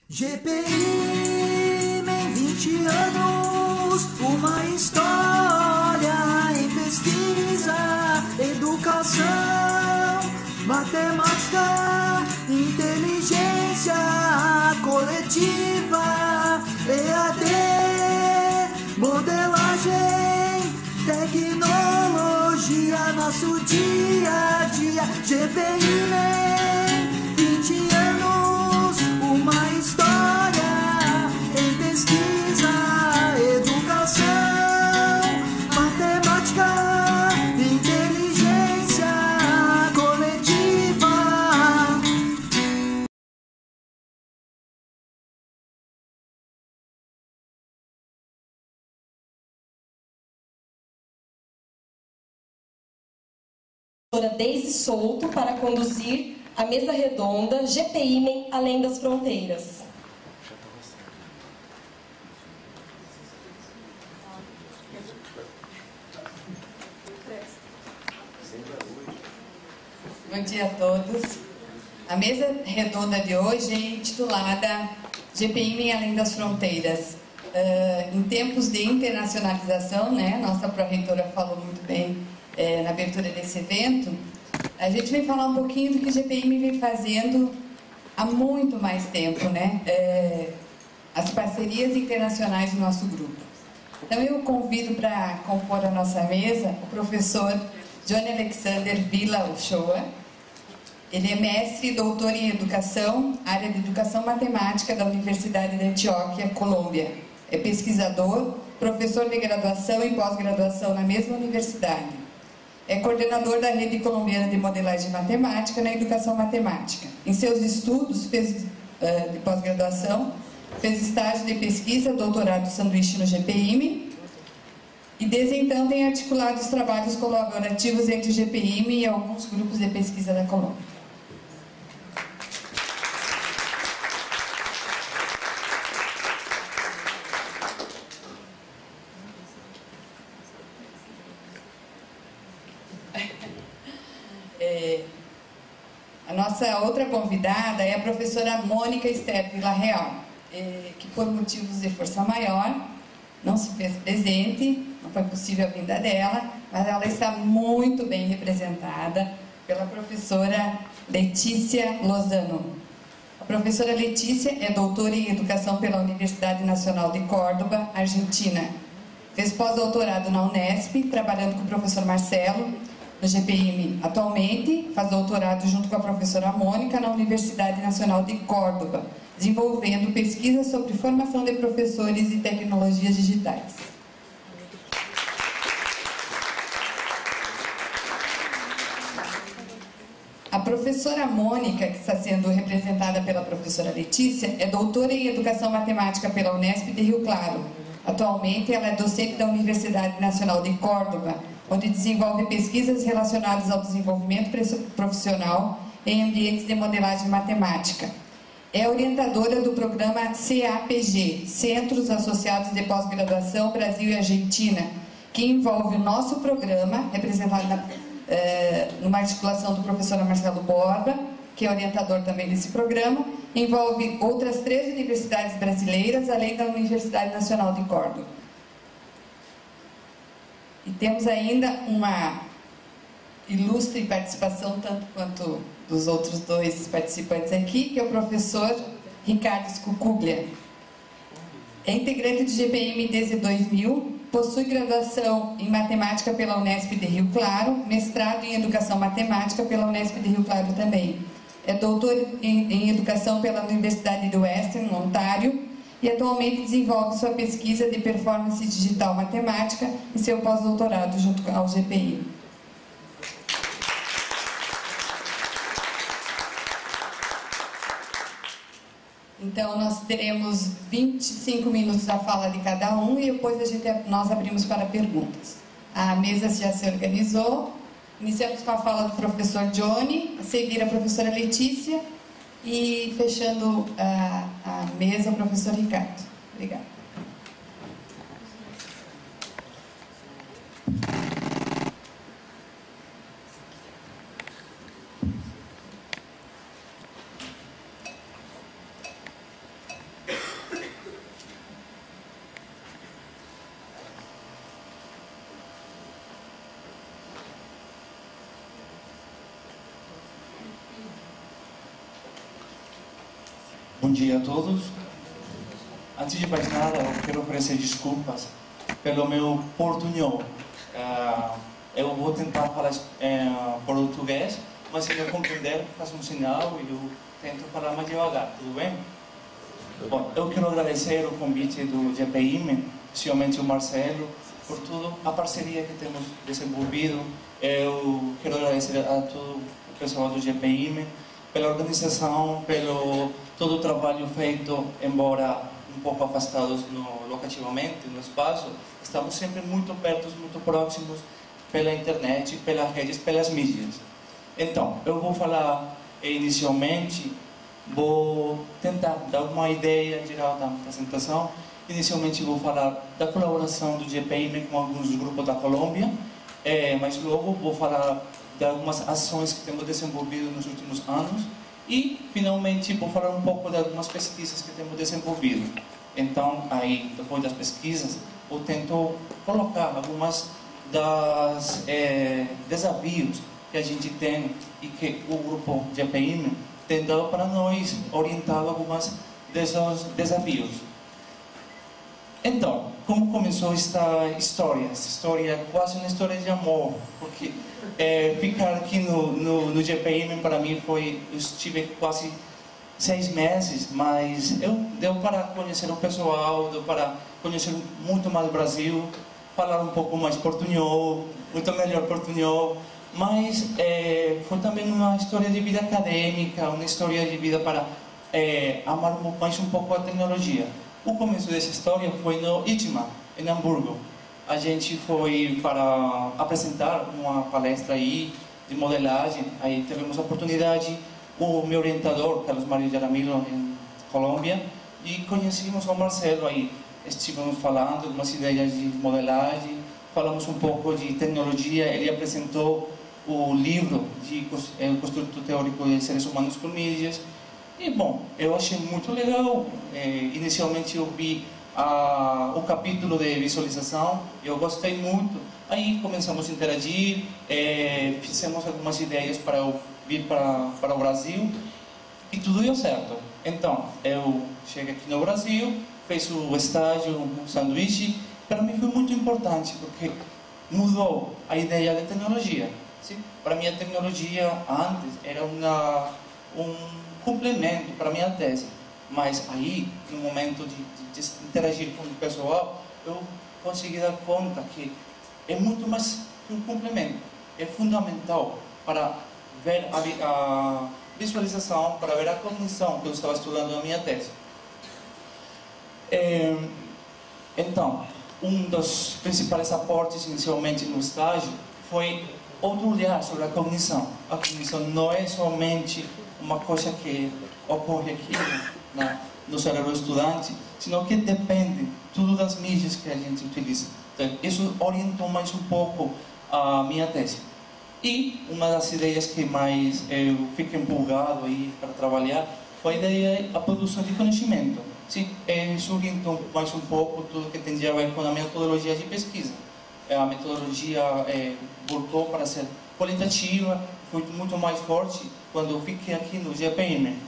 GPI em 20 anos, uma história em pesquisa, educação, matemática, inteligência coletiva, EAD, modelagem, tecnologia, nosso dia a dia. GPI em 20 anos, uma história em pesquisa, educação, matemática, inteligência coletiva. Deise Souto para conduzir a mesa redonda GPI Além das Fronteiras. Bom dia a todos. A mesa redonda de hoje é intitulada GPI Além das Fronteiras. Em tempos de internacionalização, né, nossa pró-reitora falou muito bem na abertura desse evento, a gente vem falar um pouquinho do que a GPI vem fazendo há muito mais tempo, né? As parcerias internacionais do nosso grupo. Então eu convido para compor a nossa mesa o professor Johnny Alexander Villa Ochoa. Ele é mestre e doutor em educação, área de educação matemática da Universidade da Antioquia, Colômbia. É pesquisador, professor de graduação e pós-graduação na mesma universidade. É coordenador da Rede Colombiana de Modelagem Matemática na Educação Matemática. Em seus estudos de pós-graduação, fez estágio de pesquisa, doutorado sanduíche no GPI, e desde então tem articulado os trabalhos colaborativos entre o GPI e alguns grupos de pesquisa da Colômbia. A nossa outra convidada é a professora Mônica Esther Villarreal, que por motivos de força maior não se fez presente, não foi possível a vinda dela, mas ela está muito bem representada pela professora Letícia Lozano. A professora Letícia é doutora em Educação pela Universidade Nacional de Córdoba, Argentina. Fez pós-doutorado na Unesp, trabalhando com o professor Marcelo, no GPI atualmente, faz doutorado junto com a professora Mônica na Universidade Nacional de Córdoba, desenvolvendo pesquisas sobre formação de professores e tecnologias digitais. A professora Mônica, que está sendo representada pela professora Letícia, é doutora em Educação Matemática pela Unesp de Rio Claro. Atualmente, ela é docente da Universidade Nacional de Córdoba, onde desenvolve pesquisas relacionadas ao desenvolvimento profissional em ambientes de modelagem matemática. É orientadora do programa CAPG, Centros Associados de Pós-Graduação Brasil e Argentina, que envolve o nosso programa, representado numa articulação do professor Marcelo Borba, que é orientador também desse programa, envolve outras 3 universidades brasileiras, além da Universidade Nacional de Córdoba. E temos ainda uma ilustre participação, tanto quanto dos outros 2 participantes aqui, que é o professor Ricardo Scucuglia. É integrante do GPI desde 2000, possui graduação em Matemática pela Unesp de Rio Claro, mestrado em Educação Matemática pela Unesp de Rio Claro também. É doutor em Educação pela Universidade do Western, Ontário, e atualmente desenvolve sua pesquisa de performance digital matemática e seu pós-doutorado junto ao GPI. Então, nós teremos 25 minutos da fala de cada um e depois nós abrimos para perguntas. A mesa já se organizou. Iniciamos com a fala do professor Johnny, a seguir a professora Letícia e fechando a mesa, o professor Ricardo. Obrigada. Bom dia a todos. Antes de mais nada, eu quero oferecer desculpas pelo meu portunhol. Eu vou tentar falar português, mas se não compreender, faça um sinal e eu tento falar mais devagar, tudo bem? Bom, eu quero agradecer o convite do GPIM, especialmente o Marcelo, por toda a parceria que temos desenvolvido. Eu quero agradecer a todo o pessoal do GPIM pela organização, pelo todo o trabalho feito, embora um pouco afastados locativamente no espaço, estamos sempre muito perto, muito próximos pela internet, pelas redes, pelas mídias. Então, eu vou falar inicialmente, vou tentar dar uma ideia geral da apresentação. Inicialmente vou falar da colaboração do GPIM com alguns grupos da Colômbia, mas logo vou falar de algumas ações que temos desenvolvido nos últimos anos e, finalmente, vou falar um pouco de algumas pesquisas que temos desenvolvido. Então, aí, depois das pesquisas, eu tento colocar algumas das desafios que a gente tem e que o grupo GPIM tem dado para nós, orientado algumas desses desafios. Então, como começou esta história? Essa história é quase uma história de amor, porque ficar aqui no GPIM para mim foi, eu estive quase 6 meses, mas deu para conhecer o pessoal, deu para conhecer muito mais o Brasil, falar um pouco mais portunhol, muito melhor portunhol, mas foi também uma história de vida acadêmica, uma história de vida para amar mais um pouco a tecnologia. O começo dessa história foi no ITMA, em Hamburgo. A gente foi para apresentar uma palestra aí de modelagem. Aí tivemos a oportunidade, o meu orientador, Carlos Mario Jaramillo, em Colômbia, e conhecemos o Marcelo aí. Estivemos falando algumas ideias de modelagem, falamos um pouco de tecnologia. Ele apresentou o livro de Construto Teórico de Seres Humanos com Mídias. E, bom, eu achei muito legal. Inicialmente eu vi o capítulo de visualização, eu gostei muito. Aí começamos a interagir, fizemos algumas ideias para eu vir para o Brasil e tudo deu certo. Então, eu cheguei aqui no Brasil, fiz o estágio, um sanduíche. Para mim foi muito importante, porque mudou a ideia da tecnologia. Sim? Para mim a tecnologia antes era um complemento para a minha tese, mas aí, no momento de interagir com o pessoal, eu consegui dar conta que é muito mais que um complemento, é fundamental para ver a visualização, para ver a cognição que eu estava estudando na minha tese. Então, um dos principais aportes inicialmente no estágio foi outro olhar sobre a cognição. A cognição não é somente uma coisa que ocorre aqui no cérebro do estudante, sino que depende tudo das mídias que a gente utiliza. Então, isso orientou mais um pouco a minha tese. E uma das ideias que mais eu fiquei empolgado aí para trabalhar foi a ideia da produção de conhecimento. Sim, isso orientou mais um pouco tudo que tem a ver com a metodologia de pesquisa. A metodologia voltou para ser qualitativa, foi muito mais forte quando eu fiquei aqui no GPIM.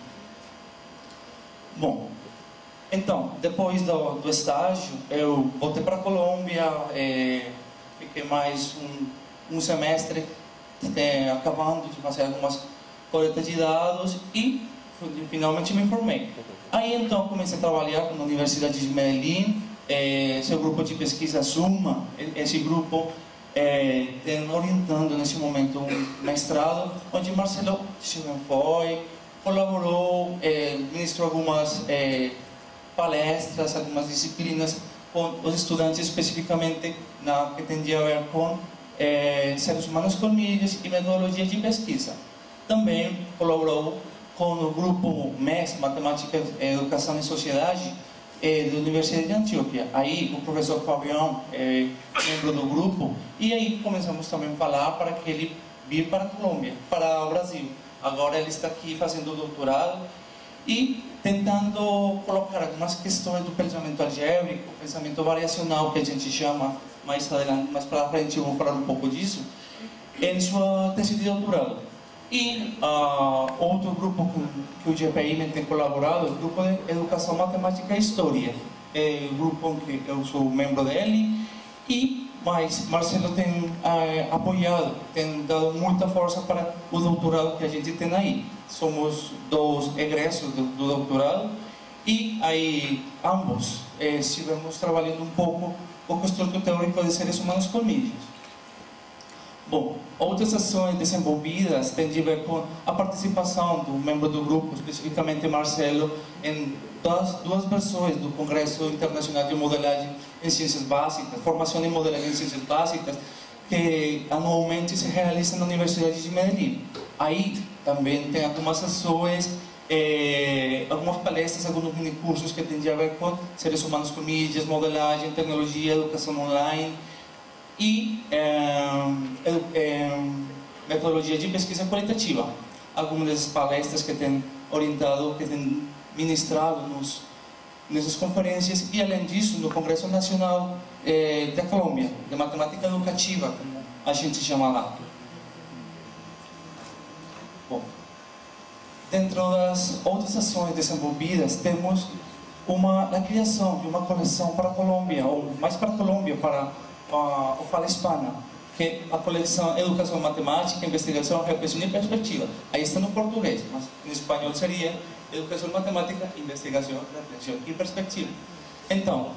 Bom, então, depois do estágio, eu voltei para a Colômbia, fiquei mais um semestre acabando de fazer algumas coletas de dados e finalmente me formei. Aí então comecei a trabalhar na Universidade de Medellín, seu grupo de pesquisa SUMA, esse grupo tem orientando nesse momento um mestrado, onde Marcelo foi, colaborou, ministrou algumas palestras, algumas disciplinas com os estudantes, especificamente na que tem a ver com seres humanos com mídias e metodologia de pesquisa. Também colaborou com o grupo MES, Matemática, Educação e Sociedade, da Universidade de Antioquia. Aí o professor Fabião membro do grupo, e aí começamos também a falar para que ele vir para a Colômbia, para o Brasil. Agora ele está aqui fazendo doutorado e tentando colocar algumas questões do pensamento algébrico, pensamento variacional, que a gente chama mais adelante, mais para frente eu vou falar um pouco disso, em sua tese de doutorado. E outro grupo que o GPIMEN tem colaborado é o Grupo de Educação Matemática e História. É o grupo que eu sou membro dele, mas Marcelo tem apoiado, tem dado muita força para o doutorado que a gente tem aí. Somos 2 egressos do doutorado e aí ambos estivemos trabalhando um pouco o construto teórico de seres humanos com mídias. Bom, outras ações desenvolvidas têm a ver com a participação do membro do grupo, especificamente Marcelo, em duas versões do Congresso Internacional de Modelagem em Ciências Básicas, Formação em Modelagem em Ciências Básicas, que anualmente se realiza na Universidade de Medellín. Aí também tem algumas ações, algumas palestras, alguns minicursos que têm a ver com seres humanos com mídias, modelagem, tecnologia, educação online e metodologia de pesquisa qualitativa. Algumas dessas palestras que têm orientado, que têm ministrado nessas conferências, e além disso, no Congresso Nacional da Colômbia, de Matemática Educativa, como a gente chama lá. Bom, dentro das outras ações desenvolvidas, temos a criação de uma coleção para a Colômbia, ou mais para a Colômbia, para o Fala Hispana, que é a coleção Educação Matemática, Investigação, Reflexão e Perspectiva. Aí está no português, mas em espanhol seria Educação Matemática, Investigação, Reflexão e Perspectiva. Então,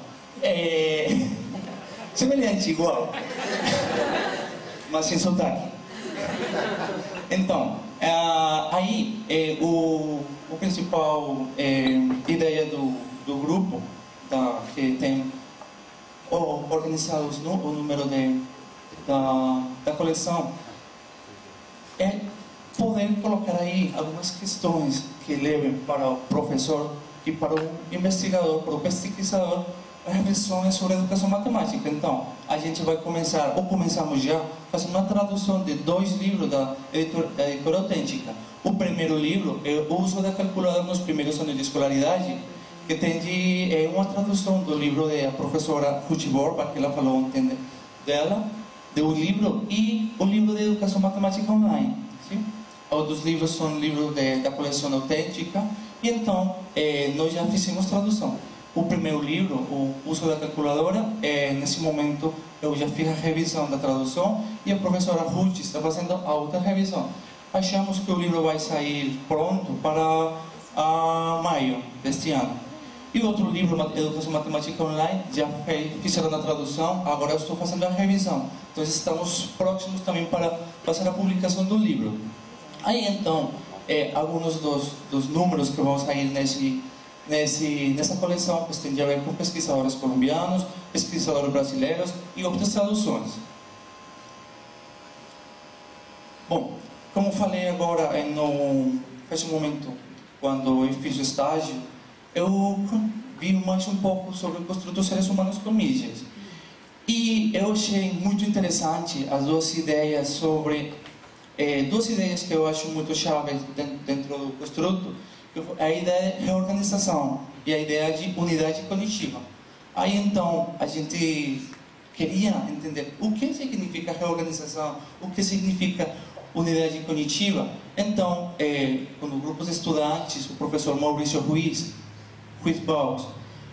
semelhante, igual, mas sem sotaque. Então, aí o principal ideia do grupo, que tem organizados o número da coleção, é poder colocar aí algumas questões que levem para o professor e para o investigador, para o pesquisador, reflexões sobre a educação matemática. Então, a gente vai começar, ou começamos já, fazendo uma tradução de 2 livros da editora Autêntica. O primeiro livro é o uso da calculadora nos primeiros anos de escolaridade, que tem uma tradução do livro da professora Ruth Borba, que ela falou ontem dela, do livro, e o livro de Educação Matemática Online. Sim? Outros livros são livros da coleção Autêntica, e então nós já fizemos tradução. O primeiro livro, o uso da calculadora, nesse momento eu já fiz a revisão da tradução e a professora Ruth está fazendo a outra revisão. Achamos que o livro vai sair pronto para maio deste ano. E o outro livro, Educação Matemática Online, já fizeram a tradução, agora eu estou fazendo a revisão. Então estamos próximos também para fazer a publicação do livro. Aí então, alguns dos números que vão sair nessa coleção, que tem a ver com pesquisadores colombianos, pesquisadores brasileiros e outras traduções. Bom, como falei agora, nesse momento, quando eu fiz o estágio, eu vi mais um pouco sobre o construto dos seres humanos com mídias. E eu achei muito interessante as duas ideias que eu acho muito chaves dentro do construto, a ideia de reorganização e a ideia de unidade cognitiva. Aí então a gente queria entender o que significa reorganização, o que significa unidade cognitiva. Então, com o grupo de estudantes, o professor Maurício Ruiz Baus,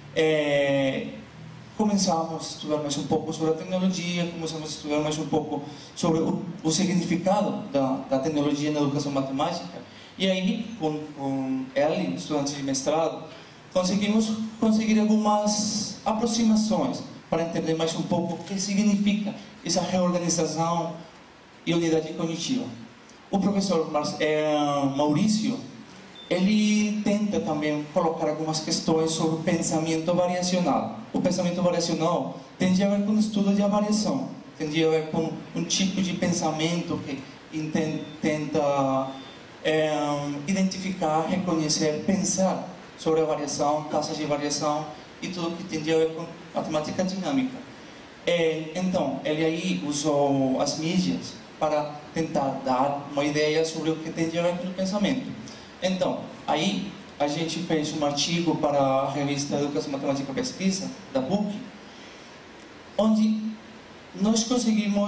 começamos a estudar mais um pouco sobre a tecnologia, começamos a estudar mais um pouco sobre o significado da tecnologia na educação matemática. E aí, com ele, estudantes de mestrado, conseguir algumas aproximações para entender mais um pouco o que significa essa reorganização e unidade cognitiva. O professor Maurício, ele tenta também colocar algumas questões sobre o pensamento variacional. O pensamento variacional tem a ver com o estudo de variação, tem a ver com um tipo de pensamento que tenta identificar, reconhecer, pensar sobre a variação, taxas de variação e tudo que tem a ver com matemática dinâmica. Então, ele aí usou as mídias para tentar dar uma ideia sobre o que tem a ver com o pensamento. Então, aí a gente fez um artigo para a revista Educação Matemática e Pesquisa, da PUC, onde nós conseguimos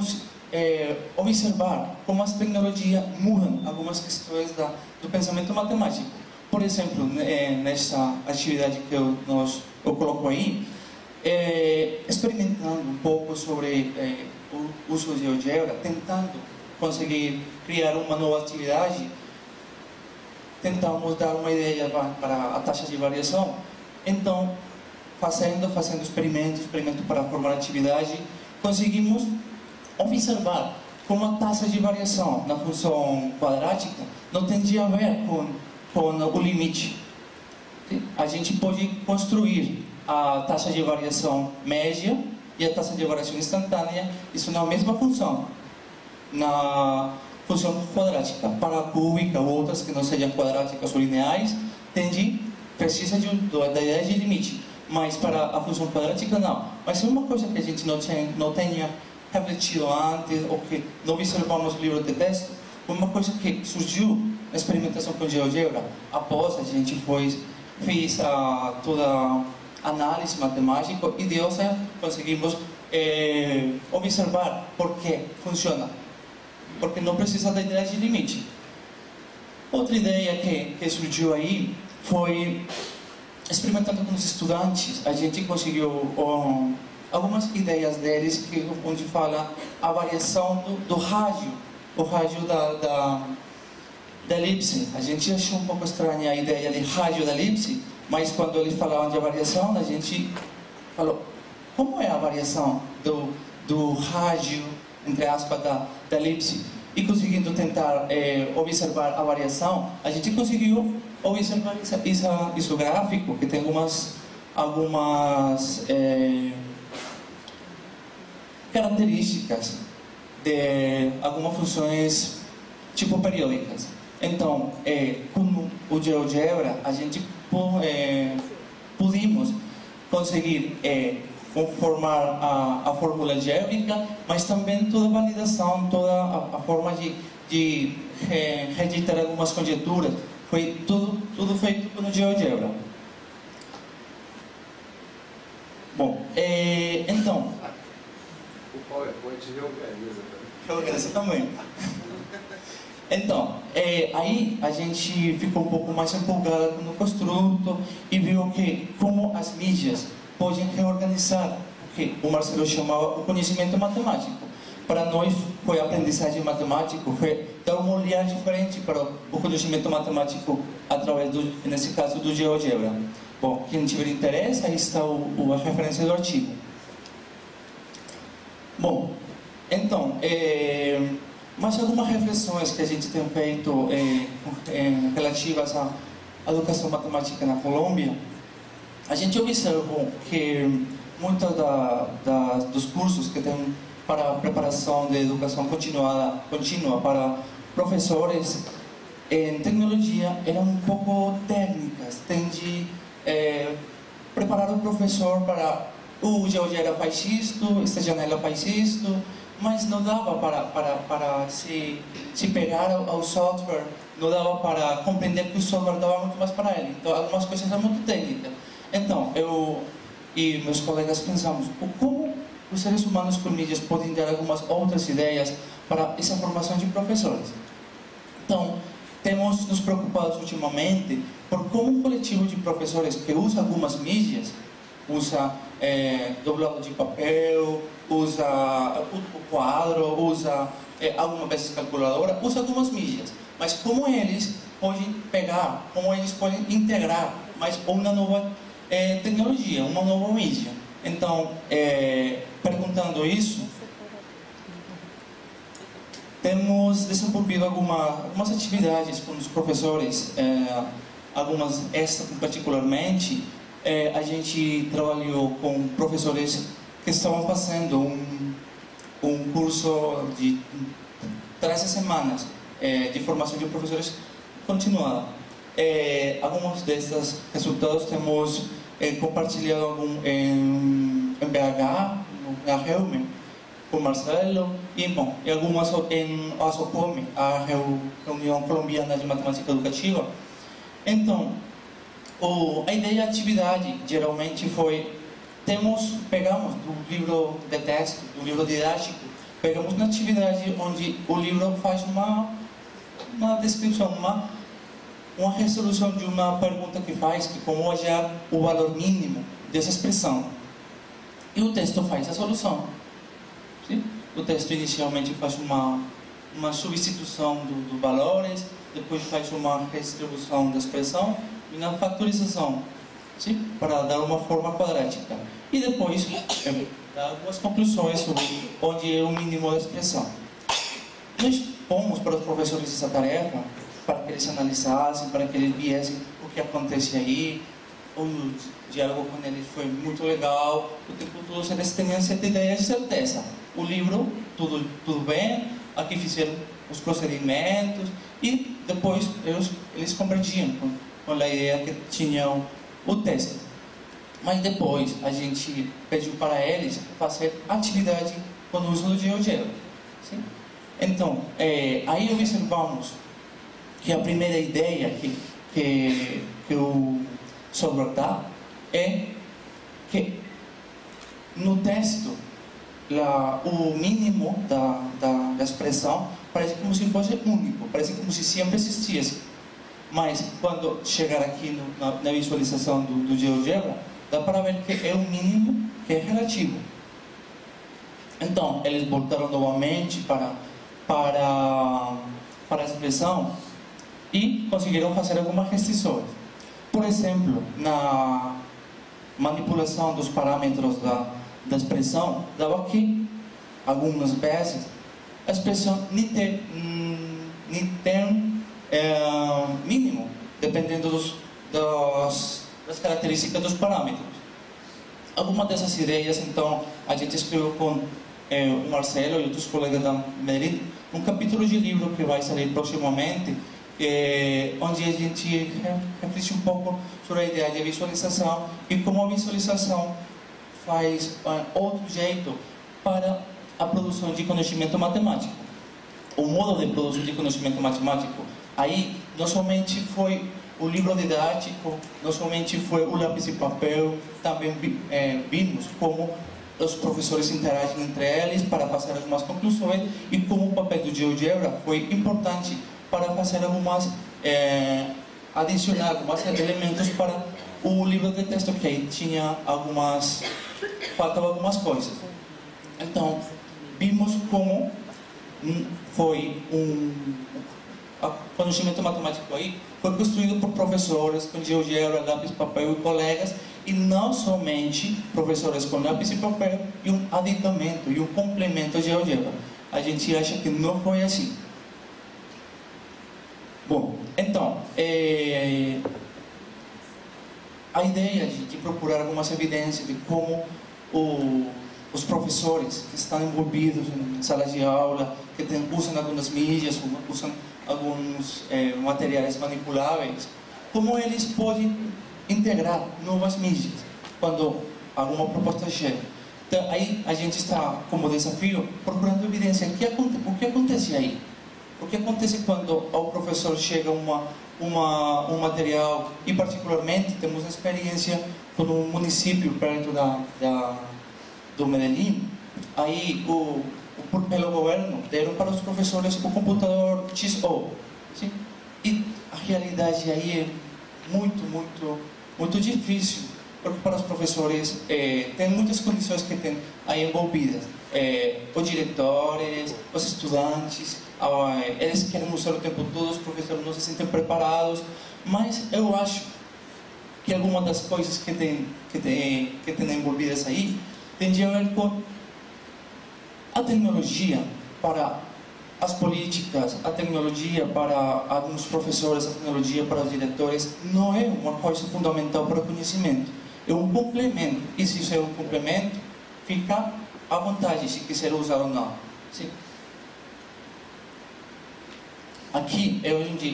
observar como as tecnologias mudam algumas questões do pensamento matemático. Por exemplo, nessa atividade que eu coloco aí, experimentando um pouco sobre o uso de GeoGebra, tentando conseguir criar uma nova atividade, tentamos dar uma ideia para a taxa de variação. Então, fazendo experimento para formar atividade, conseguimos observar como a taxa de variação na função quadrática não tem a ver com o limite. A gente pode construir a taxa de variação média e a taxa de variação instantânea, isso na mesma função, na função quadrática. Para a cúbica ou outras que não sejam quadráticas ou lineares, precisa da ideia de limite, mas para a função quadrática não. Mas é uma coisa que a gente não tenha refletido antes, ou que não observamos no livro de texto, foi uma coisa que surgiu na experimentação com GeoGebra. Após a gente fez toda a análise matemática e conseguimos observar por que funciona. Porque não precisa da ideia de limite. Outra ideia que surgiu aí foi, experimentando com os estudantes, a gente conseguiu algumas ideias deles, onde fala a variação do rádio, o rádio da elipse. A gente achou um pouco estranha a ideia de rádio da elipse, mas quando eles falavam de variação, a gente falou, como é a variação do rádio, entre aspas, da elipse? E conseguindo tentar observar a variação, a gente conseguiu observar esse gráfico, que tem algumas características de algumas funções tipo periódicas. Então, com o GeoGebra, a gente pudimos conseguir conformar a fórmula algébrica, mas também toda a validação, toda a forma de rejeitar algumas conjecturas. Foi tudo feito com o GeoGebra. Bom, então... O PowerPoint reorganiza também. Reorganiza também. Então, aí a gente ficou um pouco mais empolgado no construto e viu que como as mídias podem reorganizar o que o Marcelo chamava o conhecimento matemático. Para nós, foi a aprendizagem matemática, foi dar um olhar diferente para o conhecimento matemático através, nesse caso, do GeoGebra. Bom, quem tiver interesse, aí está a referência do artigo. Bom, então, mais algumas reflexões que a gente tem feito relativas à educação matemática na Colômbia. A gente observou que muitos dos cursos que tem para preparação de educação contínua para professores em tecnologia eram um pouco técnicas. Tem de preparar o professor para o GeoGebra faz isto, esta janela faz isto, mas não dava para se pegar ao software, não dava para compreender que o software dava muito mais para ele. Então, algumas coisas eram muito técnicas. Então, eu e meus colegas pensamos, como os seres humanos com mídias podem dar algumas outras ideias para essa formação de professores. Então, temos nos preocupado ultimamente por como um coletivo de professores que usa algumas mídias, usa doblado de papel, usa o quadro, usa algumas vezes calculadora, usa algumas mídias, mas como eles podem pegar, como eles podem integrar mais uma nova tecnologia, uma nova mídia. Então, perguntando isso, temos desenvolvido algumas atividades com os professores, algumas esta particularmente. A gente trabalhou com professores que estavam fazendo um curso de 13 semanas de formação de professores continuada. Alguns desses resultados temos compartilhado em BH, na Reume, com Marcelo, e bom, e algumas em ASOCOME, a Reunião Colombiana de Matemática Educativa. Então, a ideia da atividade geralmente foi, pegamos do livro de texto, do livro didático, pegamos uma atividade onde o livro faz uma descrição, uma resolução de uma pergunta que faz, que como achar o valor mínimo dessa expressão. E o texto faz a solução. Sim? O texto inicialmente faz uma substituição dos valores, depois faz uma redistribuição da expressão e uma factorização, sim? Para dar uma forma quadrática. E depois dá algumas conclusões sobre onde é o mínimo da expressão. Nós pomos para os professores essa tarefa para que eles analisassem, para que eles viessem o que acontece aí. O diálogo com eles foi muito legal. O tempo todo eles tinham certa ideia de certeza. O livro, tudo bem, aqui fizeram os procedimentos e depois eles compreendiam com a ideia que tinham o texto. Mas depois a gente pediu para eles fazer atividade com o uso do GeoGebra. Então, aí observamos que a primeira ideia que o software dá é que no texto o mínimo da expressão parece como se fosse único, parece como se sempre existisse. Mas quando chegar aqui na visualização do GeoGebra, dá para ver que é o mínimo que é relativo. Então, eles voltaram novamente para a expressão e conseguiram fazer algumas restrições. Por exemplo, na manipulação dos parâmetros da expressão, dava que algumas vezes a expressão nem tem mínimo, dependendo das características dos parâmetros. Algumas dessas ideias, então, a gente escreveu com o Marcelo e outros colegas da Medellín um capítulo de livro que vai sair proximamente, onde a gente reflete um pouco sobre a ideia de visualização e como a visualização faz outro jeito para a produção de conhecimento matemático. O modo de produção de conhecimento matemático aí não somente foi o livro didático, não somente foi o lápis e papel, também vimos como os professores interagem entre eles para fazer algumas conclusões e como o papel do GeoGebra foi importante para fazer adicionar alguns elementos para o livro de texto, que aí tinha faltavam algumas coisas. Então, vimos como foi conhecimento matemático aí foi construído por professores com GeoGebra, lápis, papel e colegas, e não somente professores com lápis e papel e um aditamento e um complemento ao GeoGebra. A gente acha que não foi assim. Bom, então, a ideia de procurar algumas evidências de como os professores que estão envolvidos em salas de aula, que usam algumas mídias, usam alguns materiais manipuláveis, como eles podem integrar novas mídias quando alguma proposta chega. Então, aí a gente está como desafio procurando evidência. O que acontece aí? O que acontece quando ao professor chega um material, e particularmente temos experiência com um município perto do Medellín. Aí pelo governo deram para os professores o computador XO, sim? E a realidade aí é muito difícil, porque para os professores tem muitas condições que tem aí envolvidas, os diretores, os estudantes, eles querem usar o tempo todo, os professores não se sentem preparados, mas eu acho que algumas das coisas que tem envolvidas aí tem a ver com a tecnologia para as políticas, a tecnologia para alguns professores, a tecnologia para os diretores, não é uma coisa fundamental para o conhecimento, é um complemento, e se isso é um complemento, fica à vontade se quiser usar ou não. Sim. Aqui,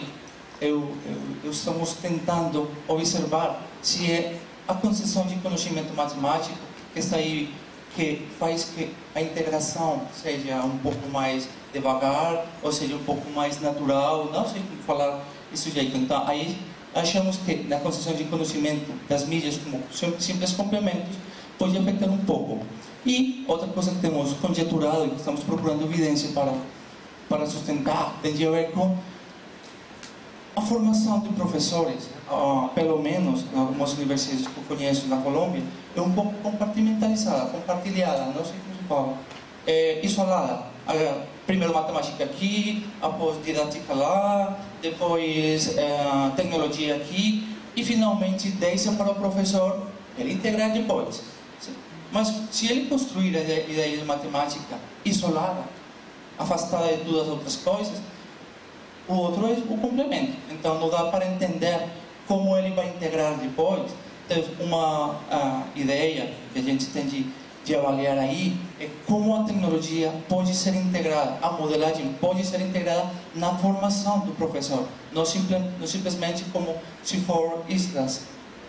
estamos tentando observar se é a concepção de conhecimento matemático que está aí, que faz que a integração seja um pouco mais devagar, ou seja, um pouco mais natural, não sei como falar isso jeito. Então, aí achamos que na concepção de conhecimento das mídias como simples complementos, pode afetar um pouco. E outra coisa que temos conjeturado e que estamos procurando evidência para sustentar tem a ver com a formação de professores, pelo menos em algumas universidades que eu conheço na Colômbia, é um pouco compartimentalizada, compartilhada, não sei como se fala, isolada. Primeiro matemática aqui, após didática lá, depois tecnologia aqui, e finalmente deixa para o professor ele integrar depois. Mas se ele construir a ideia de matemática isolada, afastada de todas as outras coisas, o outro é o complemento. Então não dá para entender como ele vai integrar depois. Então, uma ideia que a gente tem de avaliar aí é como a tecnologia pode ser integrada, a modelagem pode ser integrada na formação do professor, não simplesmente como se for extras.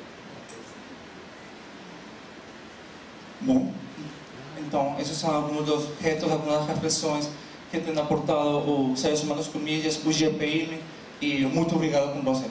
Bom, então esses são alguns dos retos, algumas reflexões que tem aportado os seres humanos com mídias, o GPM, e muito obrigado com vocês.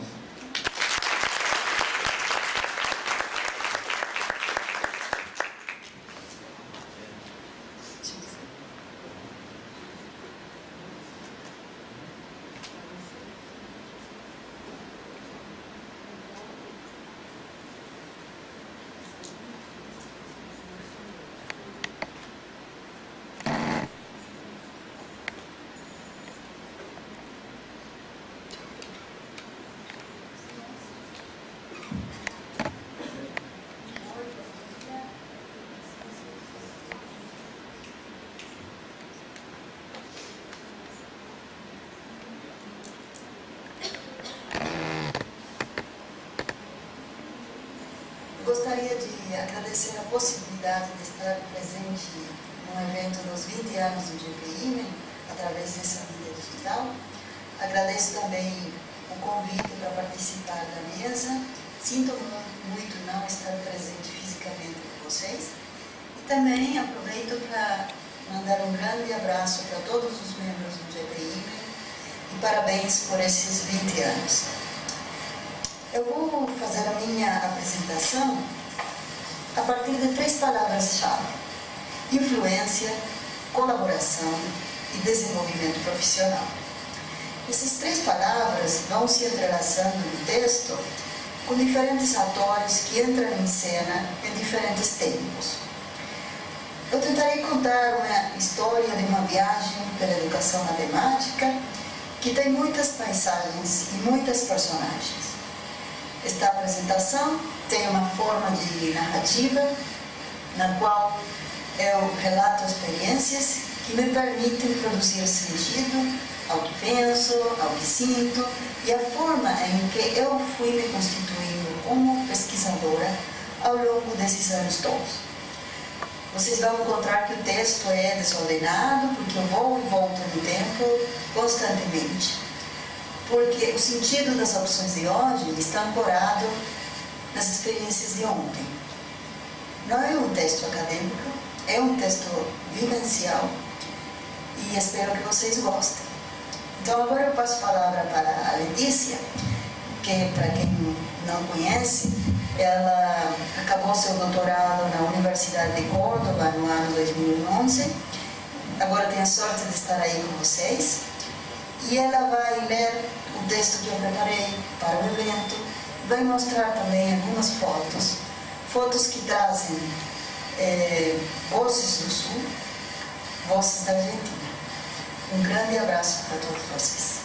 Gostaria de agradecer a possibilidade de estar presente no evento dos 20 anos do GPI, através dessa mídia digital. Agradeço também o convite para participar da mesa. Sinto muito não estar presente fisicamente com vocês. E também aproveito para mandar um grande abraço para todos os membros do GPI e parabéns por esses 20 anos. Eu vou fazer a minha apresentação a partir de 3 palavras-chave: influência, colaboração e desenvolvimento profissional. Essas 3 palavras vão se entrelaçando no texto com diferentes atores que entram em cena em diferentes tempos. Eu tentarei contar uma história de uma viagem pela educação matemática que tem muitas paisagens e muitas personagens. Esta apresentação tem uma forma de narrativa na qual eu relato experiências que me permitem produzir sentido ao que penso, ao que sinto e a forma em que eu fui me constituindo como pesquisadora ao longo desses anos todos. Vocês vão encontrar que o texto é desordenado porque eu vou e volto no tempo constantemente. Porque o sentido das opções de hoje está ancorado nas experiências de ontem. Não é um texto acadêmico, é um texto vivencial e espero que vocês gostem. Então agora eu passo a palavra para a Letícia, que para quem não conhece, ela acabou seu doutorado na Universidade de Córdoba no ano 2011, agora tem a sorte de estar aí com vocês. E ela vai ler o texto que eu preparei para o evento, vai mostrar também algumas fotos que trazem vozes do Sul, vozes da Argentina. Um grande abraço para todos vocês.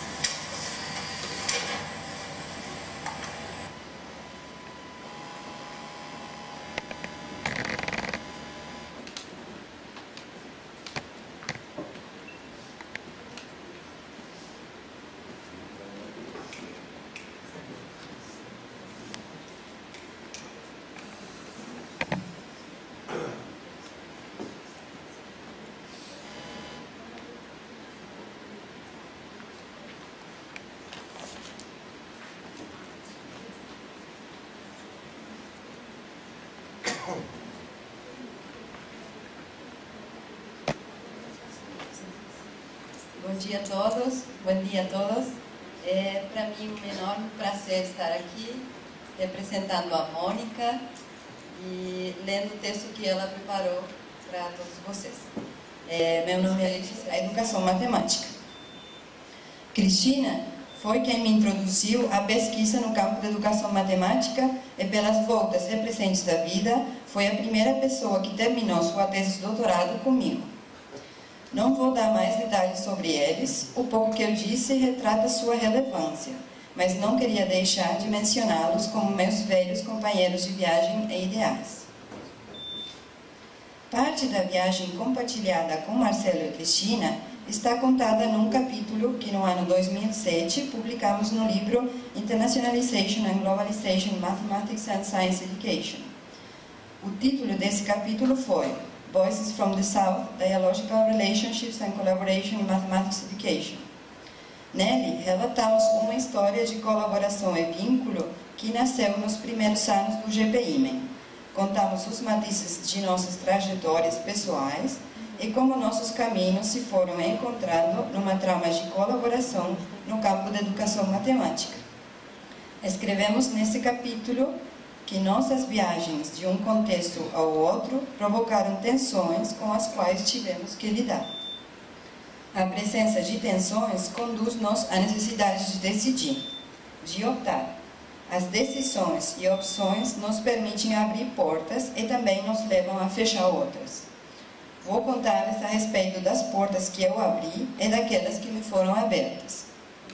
Bom dia a todos, bom dia a todos. É para mim um enorme prazer estar aqui representando a Mônica e lendo o texto que ela preparou para todos vocês. Meu nome é Letícia, Educação Matemática. Cristina foi quem me introduziu à pesquisa no campo da educação matemática e, pelas voltas e presentes da vida, foi a primeira pessoa que terminou sua tese de doutorado comigo. Não vou dar mais detalhes sobre eles, o pouco que eu disse retrata sua relevância, mas não queria deixar de mencioná-los como meus velhos companheiros de viagem e ideais. Parte da viagem compartilhada com Marcelo e Cristina está contada num capítulo que no ano 2007 publicamos no livro Internationalization and Globalization in Mathematics and Science Education. O título desse capítulo foi Voices from the South, Dialogical Relationships and Collaboration in Mathematics Education. Nele, relatamos uma história de colaboração e vínculo que nasceu nos primeiros anos do GPIMEN. Contamos os matizes de nossas trajetórias pessoais e como nossos caminhos se foram encontrando numa trama de colaboração no campo da educação matemática. Escrevemos nesse capítulo que nossas viagens de um contexto ao outro provocaram tensões com as quais tivemos que lidar. A presença de tensões conduz-nos à necessidade de decidir, de optar. As decisões e opções nos permitem abrir portas e também nos levam a fechar outras. Vou contar-lhes a respeito das portas que eu abri e daquelas que me foram abertas.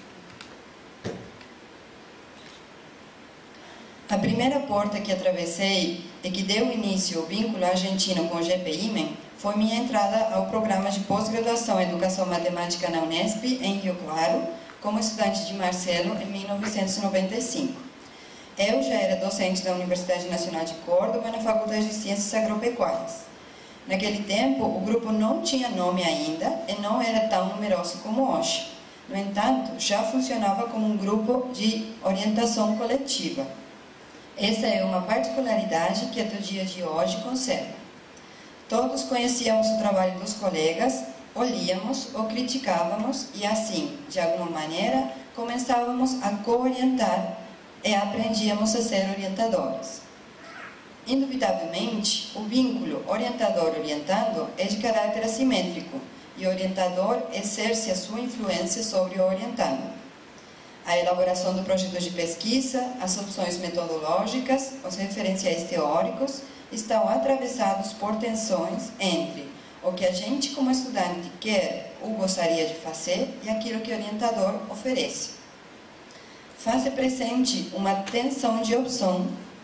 A primeira porta que atravessei e que deu início ao vínculo argentino com o GPIMEN foi minha entrada ao programa de pós-graduação em Educação Matemática na Unesp, em Rio Claro, como estudante de Marcelo em 1995. Eu já era docente da Universidade Nacional de Córdoba na Faculdade de Ciências Agropecuárias. Naquele tempo, o grupo não tinha nome ainda e não era tão numeroso como hoje. No entanto, já funcionava como um grupo de orientação coletiva. Essa é uma particularidade que até o dia de hoje conserva. Todos conhecíamos o trabalho dos colegas, ou líamos ou criticávamos e assim, de alguma maneira, começávamos a co-orientar e aprendíamos a ser orientadores. Indubitavelmente, o vínculo orientador-orientando é de caráter assimétrico e o orientador exerce a sua influência sobre o orientando. A elaboração do projeto de pesquisa, as opções metodológicas, os referenciais teóricos estão atravessados por tensões entre o que a gente como estudante quer ou gostaria de fazer e aquilo que o orientador oferece. Faz-se presente uma tensão de opção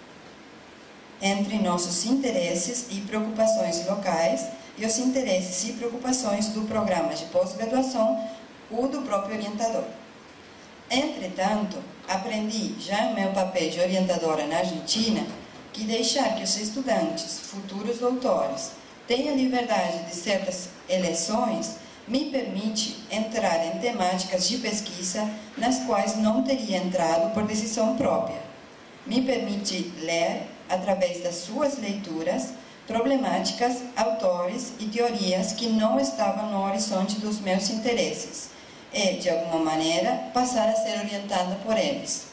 entre nossos interesses e preocupações locais e os interesses e preocupações do programa de pós-graduação ou do próprio orientador. Entretanto, aprendi já em meu papel de orientadora na Argentina que deixar que os estudantes, futuros doutores, tenham liberdade de certas eleições me permite entrar em temáticas de pesquisa nas quais não teria entrado por decisão própria. Me permite ler, através das suas leituras, problemáticas, autores e teorias que não estavam no horizonte dos meus interesses e, de alguma maneira, passar a ser orientada por eles.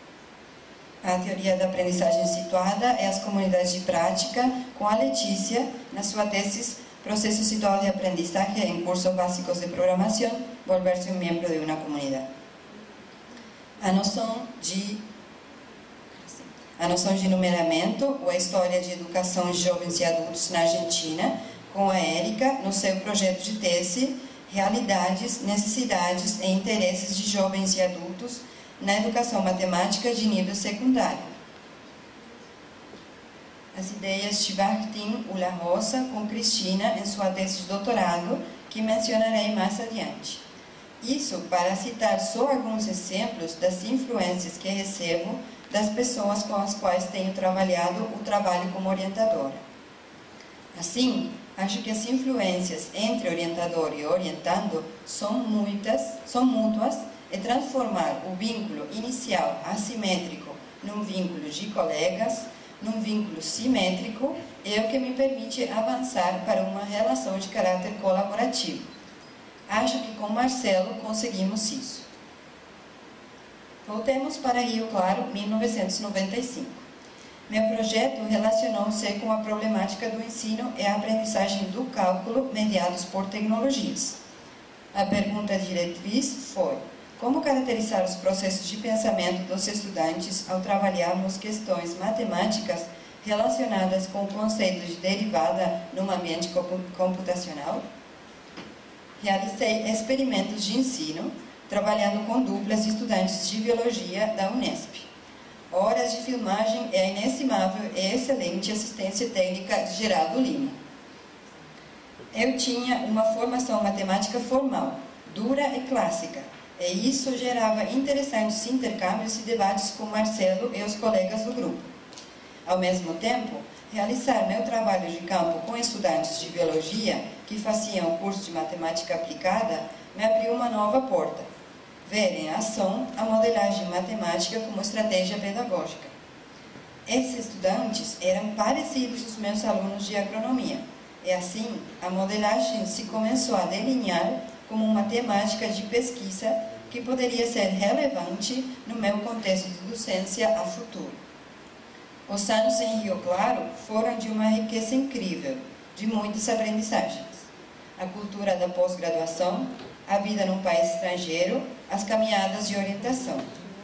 A teoria da aprendizagem situada é as comunidades de prática, com a Letícia, na sua tese Proceso situado de aprendizaje en cursos básicos de programación, volverse un miembro de una comunidad. A noção de numeramento, ou a história de educação de jovens e adultos na Argentina, com a Érica, no seu projeto de tese, realidades, necessidades e interesses de jovens e adultos na educação matemática de nível secundário. As ideias de Martin Ula Rosa com Cristina em sua tese de doutorado, que mencionarei mais adiante. Isso para citar só alguns exemplos das influências que recebo das pessoas com as quais tenho trabalhado o trabalho como orientadora. Assim, acho que as influências entre orientador e orientando são mútuas e transformar o vínculo inicial assimétrico num vínculo de colegas, num vínculo simétrico, é o que me permite avançar para uma relação de caráter colaborativo. Acho que com Marcelo conseguimos isso. Voltemos para Rio Claro, 1995. meu projeto relacionou-se com a problemática do ensino e a aprendizagem do cálculo mediados por tecnologias. A pergunta diretriz foi: como caracterizar os processos de pensamento dos estudantes ao trabalharmos questões matemáticas relacionadas com o conceito de derivada num ambiente computacional? Realizei experimentos de ensino, trabalhando com duplas de estudantes de biologia da Unesp. Horas de filmagem e a inestimável e excelente assistência técnica de Geraldo Lima. Eu tinha uma formação matemática formal, dura e clássica, e isso gerava interessantes intercâmbios e debates com Marcelo e os colegas do grupo. Ao mesmo tempo, realizar meu trabalho de campo com estudantes de biologia que faziam o curso de matemática aplicada me abriu uma nova porta: ver em ação a modelagem matemática como estratégia pedagógica. Esses estudantes eram parecidos aos meus alunos de agronomia, e assim a modelagem se começou a delinear como uma temática de pesquisa que poderia ser relevante no meu contexto de docência a futuro. Os anos em Rio Claro foram de uma riqueza incrível, de muitas aprendizagens. A cultura da pós-graduação, a vida num país estrangeiro, as caminhadas de orientação.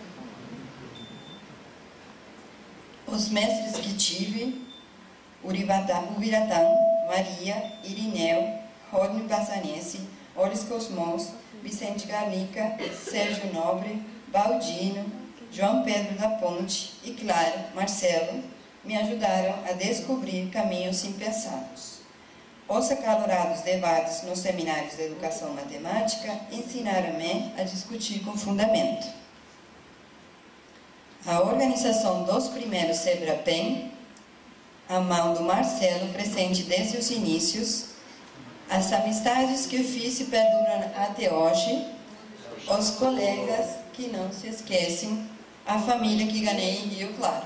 Os mestres que tive, Ubiratã, Maria, Irineu, Rodney Passanese, Olis Cosmos, Vicente Garnica, Sérgio Nobre, Baldino, João Pedro da Ponte e, claro, Marcelo, me ajudaram a descobrir caminhos impensados. Os acalorados debates nos seminários de educação matemática ensinaram-me a discutir com fundamento. A organização dos primeiros SEBRAPEM, a mão do Marcelo presente desde os inícios, as amizades que eu fiz e perduram até hoje, os colegas que não se esquecem, a família que ganhei em Rio Claro.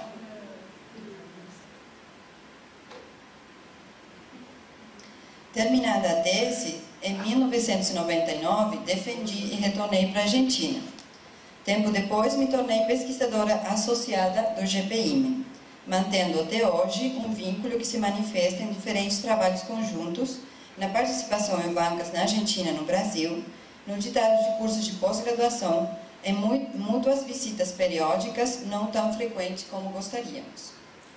Terminada a tese, em 1999, defendi e retornei para a Argentina. Tempo depois, me tornei pesquisadora associada do GPIME, mantendo até hoje um vínculo que se manifesta em diferentes trabalhos conjuntos, na participação em bancas na Argentina e no Brasil, no ditado de cursos de pós-graduação, em mútuas visitas periódicas, não tão frequentes como gostaríamos.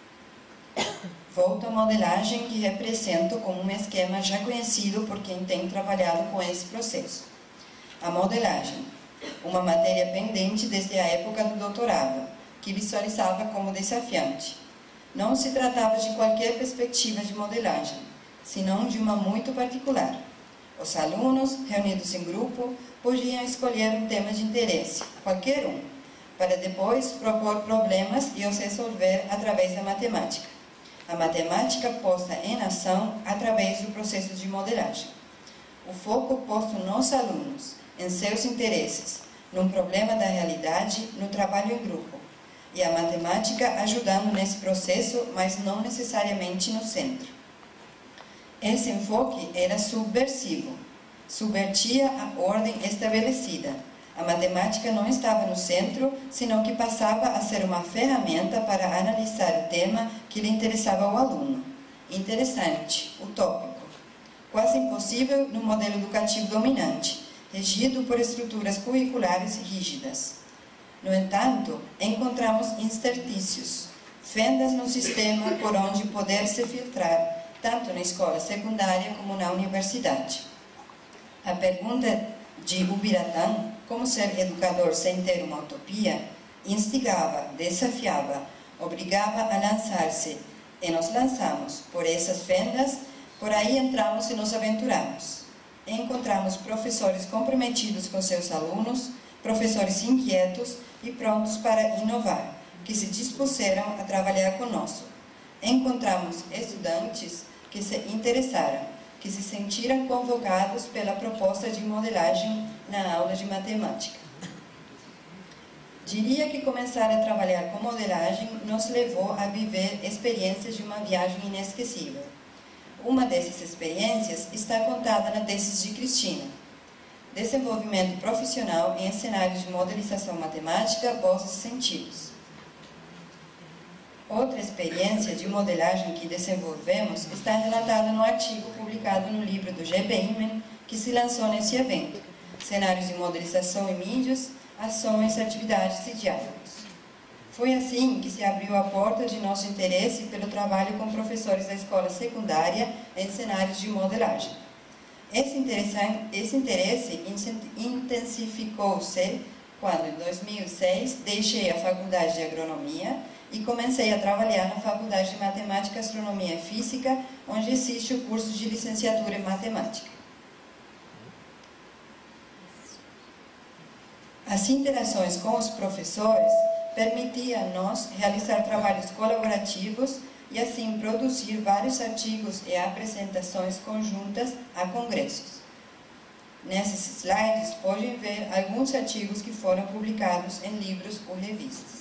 Volto à modelagem, que represento como um esquema já conhecido por quem tem trabalhado com esse processo. A modelagem, uma matéria pendente desde a época do doutorado, que visualizava como desafiante. Não se tratava de qualquer perspectiva de modelagem, senão de uma muito particular. Os alunos, reunidos em grupo, podiam escolher um tema de interesse, qualquer um, para depois propor problemas e os resolver através da matemática. A matemática posta em ação através do processo de modelagem. O foco posto nos alunos, em seus interesses, num problema da realidade, no trabalho em grupo. E a matemática ajudando nesse processo, mas não necessariamente no centro. Esse enfoque era subversivo, subvertia a ordem estabelecida. A matemática não estava no centro, senão que passava a ser uma ferramenta para analisar o tema que lhe interessava ao aluno. Interessante, utópico. Quase impossível no modelo educativo dominante, regido por estruturas curriculares rígidas. No entanto, encontramos interstícios, fendas no sistema por onde poder se filtrar, tanto na escola secundária como na universidade. A pergunta de Ubiratã, como ser educador sem ter uma utopia, instigava, desafiava, obrigava a lançar-se, e nos lançamos por essas fendas, por aí entramos e nos aventuramos. E encontramos professores comprometidos com seus alunos, professores inquietos e prontos para inovar, que se dispuseram a trabalhar conosco. Encontramos estudantes que se interessaram, que se sentiram convocados pela proposta de modelagem na aula de matemática. Diria que começar a trabalhar com modelagem nos levou a viver experiências de uma viagem inesquecível. Uma dessas experiências está contada na tese de Cristina. Desenvolvimento profissional em cenários de modelização matemática, vozes e sentidos. Outra experiência de modelagem que desenvolvemos está relatada no artigo publicado no livro do GPIMEN, que se lançou nesse evento, Cenários de Modelização e Mídias, Ações, Atividades e Diálogos. Foi assim que se abriu a porta de nosso interesse pelo trabalho com professores da escola secundária em cenários de modelagem. Esse interesse intensificou-se quando, em 2006, deixei a Faculdade de Agronomia e comecei a trabalhar na Faculdade de Matemática, Astronomia e Física, onde existe o curso de licenciatura em Matemática. As interações com os professores permitiam-nos realizar trabalhos colaborativos e, assim, produzir vários artigos e apresentações conjuntas a congressos. Nesses slides, podem ver alguns artigos que foram publicados em livros ou revistas.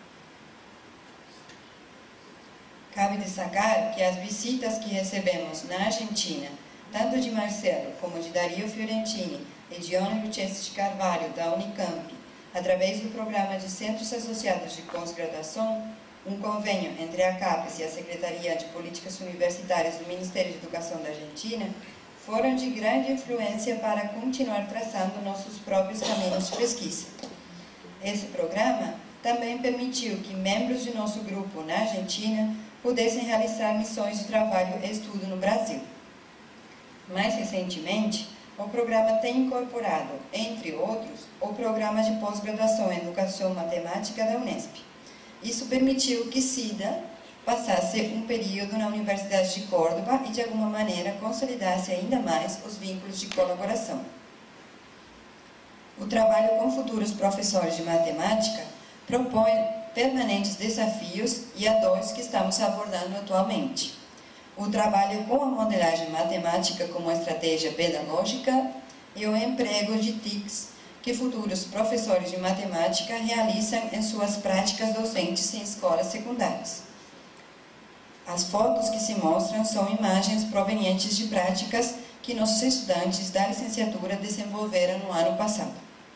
Cabe destacar que as visitas que recebemos na Argentina, tanto de Marcelo como de Dario Fiorentini e de Ana Lucchesi de Carvalho, da Unicamp, através do programa de Centros Associados de Pós-Graduação, um convênio entre a CAPES e a Secretaria de Políticas Universitárias do Ministério de Educação da Argentina, foram de grande influência para continuar traçando nossos próprios caminhos de pesquisa. Esse programa também permitiu que membros de nosso grupo na Argentina pudessem realizar missões de trabalho e estudo no Brasil. Mais recentemente, o programa tem incorporado, entre outros, o programa de pós-graduação em Educação Matemática da Unesp. Isso permitiu que Cida passasse um período na Universidade de Córdoba e, de alguma maneira, consolidasse ainda mais os vínculos de colaboração. O trabalho com futuros professores de matemática propõe permanentes desafios e há dois que estamos abordando atualmente. O trabalho com a modelagem matemática como estratégia pedagógica e o emprego de TICs que futuros professores de matemática realizam em suas práticas docentes em escolas secundárias. As fotos que se mostram são imagens provenientes de práticas que nossos estudantes da licenciatura desenvolveram no ano passado.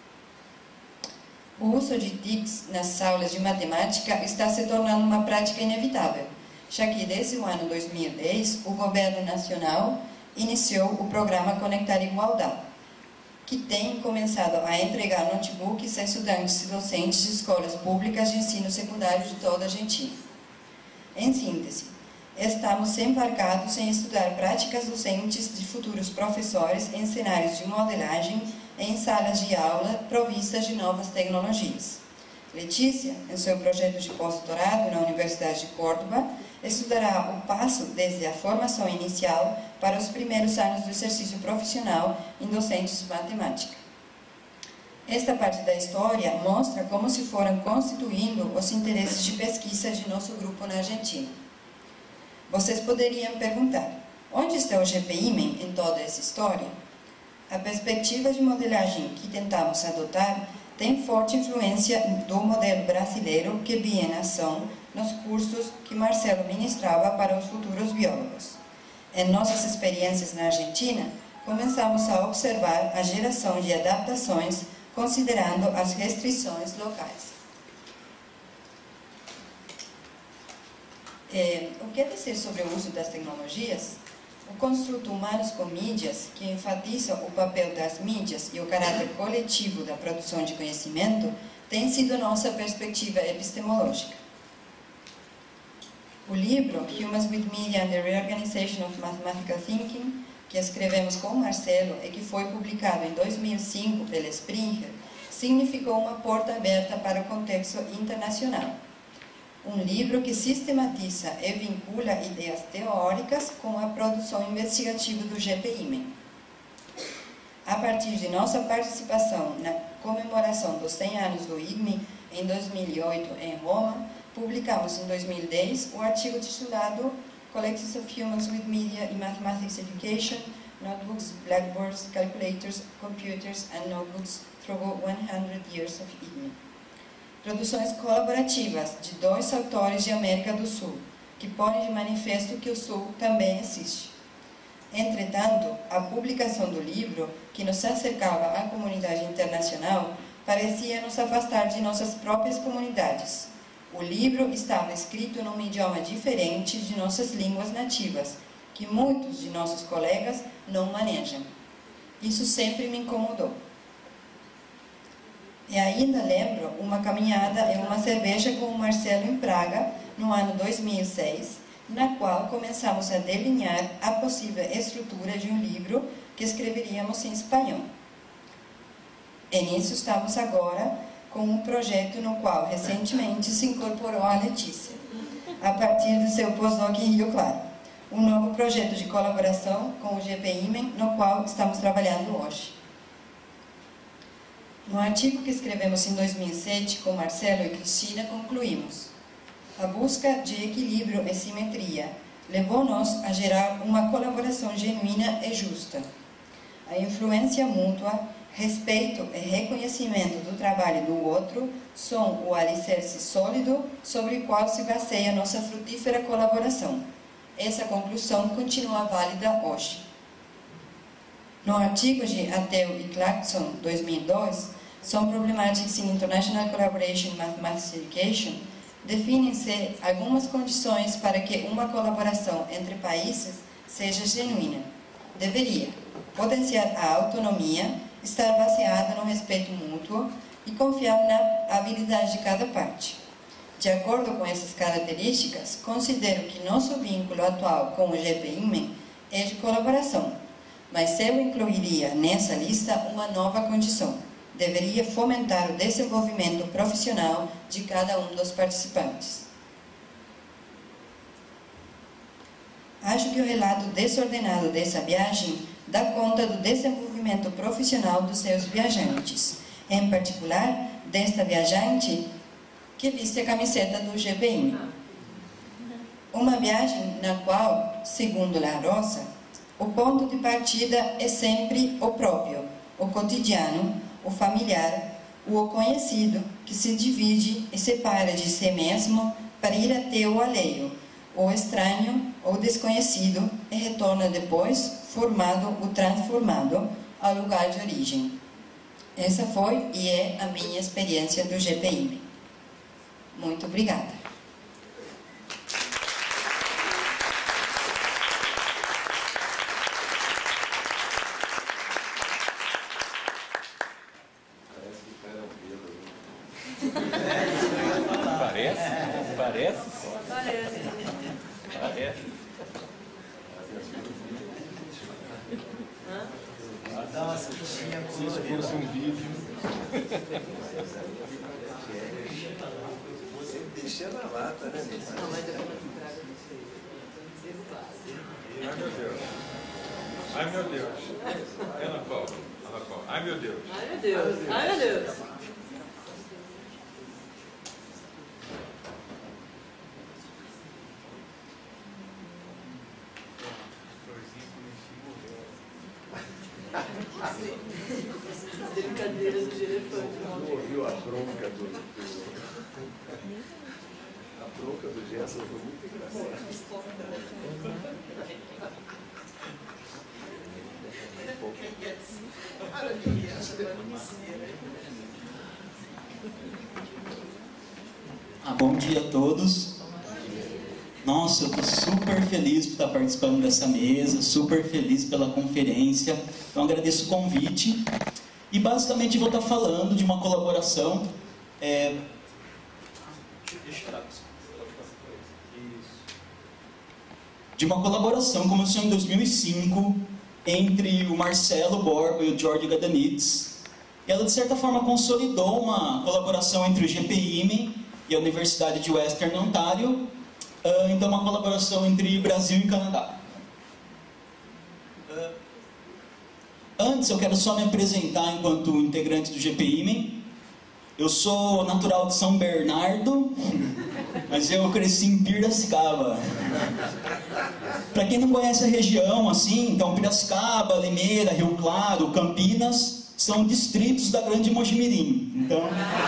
O uso de TICs nas aulas de matemática está se tornando uma prática inevitável, já que desde o ano 2010 o Governo Nacional iniciou o programa Conectar Igualdade, que tem começado a entregar notebooks a estudantes e docentes de escolas públicas de ensino secundário de toda a Argentina. Em síntese, estamos embarcados em estudar práticas docentes de futuros professores em cenários de modelagem em salas de aula provistas de novas tecnologias. Letícia, em seu projeto de pós-doutorado na Universidade de Córdoba, estudará o passo desde a formação inicial para os primeiros anos do exercício profissional em docentes de matemática. Esta parte da história mostra como se foram constituindo os interesses de pesquisa de nosso grupo na Argentina. Vocês poderiam perguntar, onde está o GPIMEN em toda essa história? A perspectiva de modelagem que tentamos adotar tem forte influência do modelo brasileiro que vi em ação nos cursos que Marcelo ministrava para os futuros biólogos. Em nossas experiências na Argentina, começamos a observar a geração de adaptações considerando as restrições locais. O que dizer sobre o uso das tecnologias? O construto Humanos com Mídias, que enfatiza o papel das mídias e o caráter coletivo da produção de conhecimento, tem sido nossa perspectiva epistemológica. O livro Humans with Media and the Reorganization of Mathematical Thinking, que escrevemos com Marcelo e que foi publicado em 2005 pela Springer, significou uma porta aberta para o contexto internacional. Um livro que sistematiza e vincula ideias teóricas com a produção investigativa do GPIMEN. A partir de nossa participação na comemoração dos 100 anos do IGME, em 2008, em Roma, publicamos em 2010 o artigo titulado Collections of Humans with Media in Mathematics Education, Notebooks, Blackboards, Calculators, Computers and Notebooks Through 100 Years of IGME. Produções colaborativas de 2 autores de América do Sul, que põem de manifesto que o Sul também existe. Entretanto, a publicação do livro, que nos acercava à comunidade internacional, parecia nos afastar de nossas próprias comunidades. O livro estava escrito num idioma diferente de nossas línguas nativas, que muitos de nossos colegas não manejam. Isso sempre me incomodou. E ainda lembro uma caminhada e uma cerveja com o Marcelo em Praga, no ano 2006, na qual começamos a delinear a possível estrutura de um livro que escreveríamos em espanhol. E nisso estamos agora com um projeto no qual recentemente se incorporou a Letícia, a partir do seu pós-doc em Rio Claro. Um novo projeto de colaboração com o GPIMEN, no qual estamos trabalhando hoje. No artigo que escrevemos em 2007 com Marcelo e Cristina, concluímos: a busca de equilíbrio e simetria levou-nos a gerar uma colaboração genuína e justa. A influência mútua, respeito e reconhecimento do trabalho do outro são o alicerce sólido sobre o qual se baseia nossa frutífera colaboração. Essa conclusão continua válida hoje. No artigo de Ateu e Clarkson, 2002, Some Problematics in International Collaboration in Mathematics Education, definem-se algumas condições para que uma colaboração entre países seja genuína. Deveria potenciar a autonomia, estar baseada no respeito mútuo e confiar na habilidade de cada parte. De acordo com essas características, considero que nosso vínculo atual com o GPIMEN é de colaboração, mas eu incluiria nessa lista uma nova condição: deveria fomentar o desenvolvimento profissional de cada um dos participantes. Acho que o relato desordenado dessa viagem dá conta do desenvolvimento profissional dos seus viajantes, em particular desta viajante que viste a camiseta do GPIMEN. Uma viagem na qual, segundo La Rosa, o ponto de partida é sempre o próprio, o cotidiano, o familiar, o conhecido, que se divide e separa de si mesmo para ir até o alheio, o estranho ou desconhecido, e retorna depois, formado ou transformado, ao lugar de origem. Essa foi e é a minha experiência do GPIMEN. Muito obrigada. Parece. Dá uma fichinha se isso fosse um vídeo. Sempre deixando a lata, né? Não, mas depois eu trago vocês. Ai meu Deus. Ana Paula. Ai meu Deus. Ai meu Deus. Ai meu Deus. Brincadeiras do elefante. Não ouviu a bronca do... A bronca do Gerson foi muito engraçada. Bom dia a todos. Nossa, eu estou super feliz por estar participando dessa mesa, super feliz pela conferência. Então agradeço o convite. E basicamente vou estar falando de uma colaboração. De uma colaboração que começou em 2005 entre o Marcelo Borba e o George Gadanitz. E ela, de certa forma, consolidou uma colaboração entre o GPIMEN e a Universidade de Western Ontario. Então, uma colaboração entre Brasil e Canadá. Antes, eu quero só me apresentar enquanto integrante do GPIMEN. Eu sou natural de São Bernardo, mas eu cresci em Piracicaba. Para quem não conhece a região, assim, então Piracicaba, Limeira, Rio Claro, Campinas, são distritos da Grande Mojimirim. Então...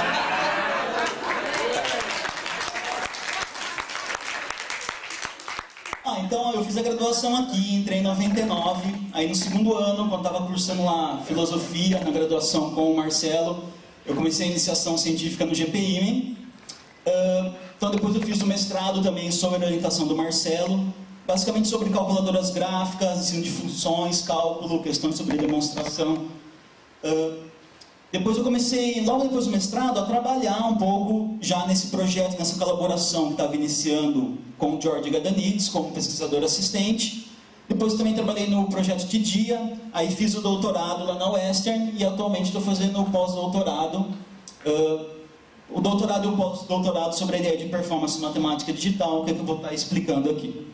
Então eu fiz a graduação aqui, entrei em 99, aí no segundo ano, quando estava cursando lá filosofia, na graduação com o Marcelo, eu comecei a iniciação científica no GPIMEN. Então depois eu fiz o mestrado também sobre a orientação do Marcelo, basicamente sobre calculadoras gráficas, ensino de funções, cálculo, questões sobre demonstração. Depois eu comecei, logo depois do mestrado, a trabalhar um pouco já nesse projeto, nessa colaboração que estava iniciando com o George Gadanidis, como pesquisador assistente. Depois também trabalhei no projeto Tidia, aí fiz o doutorado lá na Western e atualmente estou fazendo o pós-doutorado. O doutorado e o pós-doutorado sobre a ideia de performance matemática digital, que é que eu vou estar explicando aqui.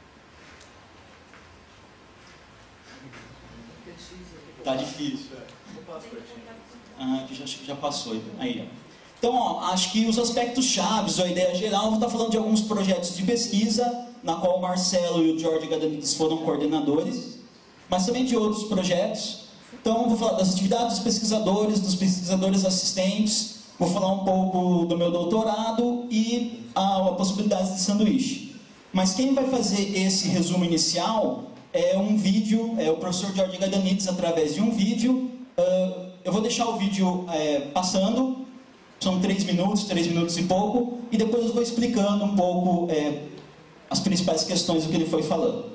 Tá difícil. Acho que já passou. Aí, ó. Então, ó, acho que os aspectos chaves, a ideia geral, eu vou estar falando de alguns projetos de pesquisa, na qual o Marcelo e o George Gadanidis foram coordenadores, mas também de outros projetos. Então, eu vou falar das atividades dos pesquisadores assistentes, vou falar um pouco do meu doutorado e a possibilidade de sanduíche. Mas quem vai fazer esse resumo inicial é um vídeo, é o professor George Gadanidis através de um vídeo. Eu vou deixar o vídeo passando, são 3 minutos e pouco, e depois eu vou explicando um pouco as principais questões do que ele foi falando.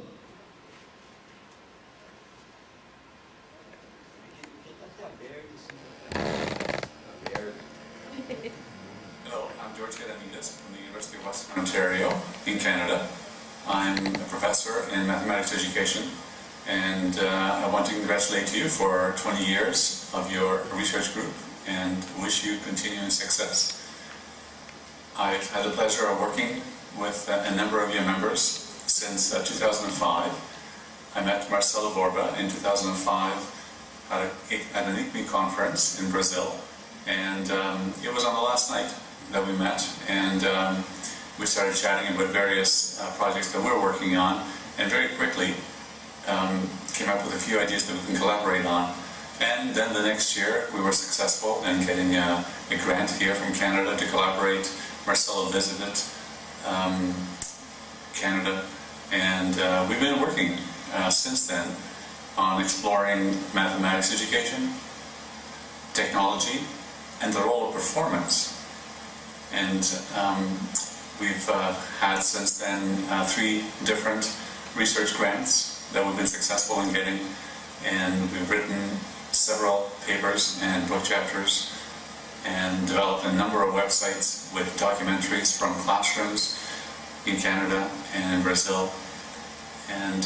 Hello, I'm George Gadanidis from the University of Western Ontario in Canada. I'm a professor in mathematics education, and I want to congratulate you for 20 years of your research group and wish you continuing success. I've had the pleasure of working with a number of your members since 2005. I met Marcelo Borba in 2005 at an ICME conference in Brazil, and it was on the last night that we met, and we started chatting about various projects that we're working on, and very quickly came up with a few ideas that we can collaborate on. And then the next year we were successful in getting a grant here from Canada to collaborate. Marcelo visited Canada, and we've been working since then on exploring mathematics education, technology, and the role of performance. And we've had since then 3 different research grants that we've been successful in getting, and we've written several papers and book chapters and developed a number of websites with documentaries from classrooms in Canada and in Brazil. And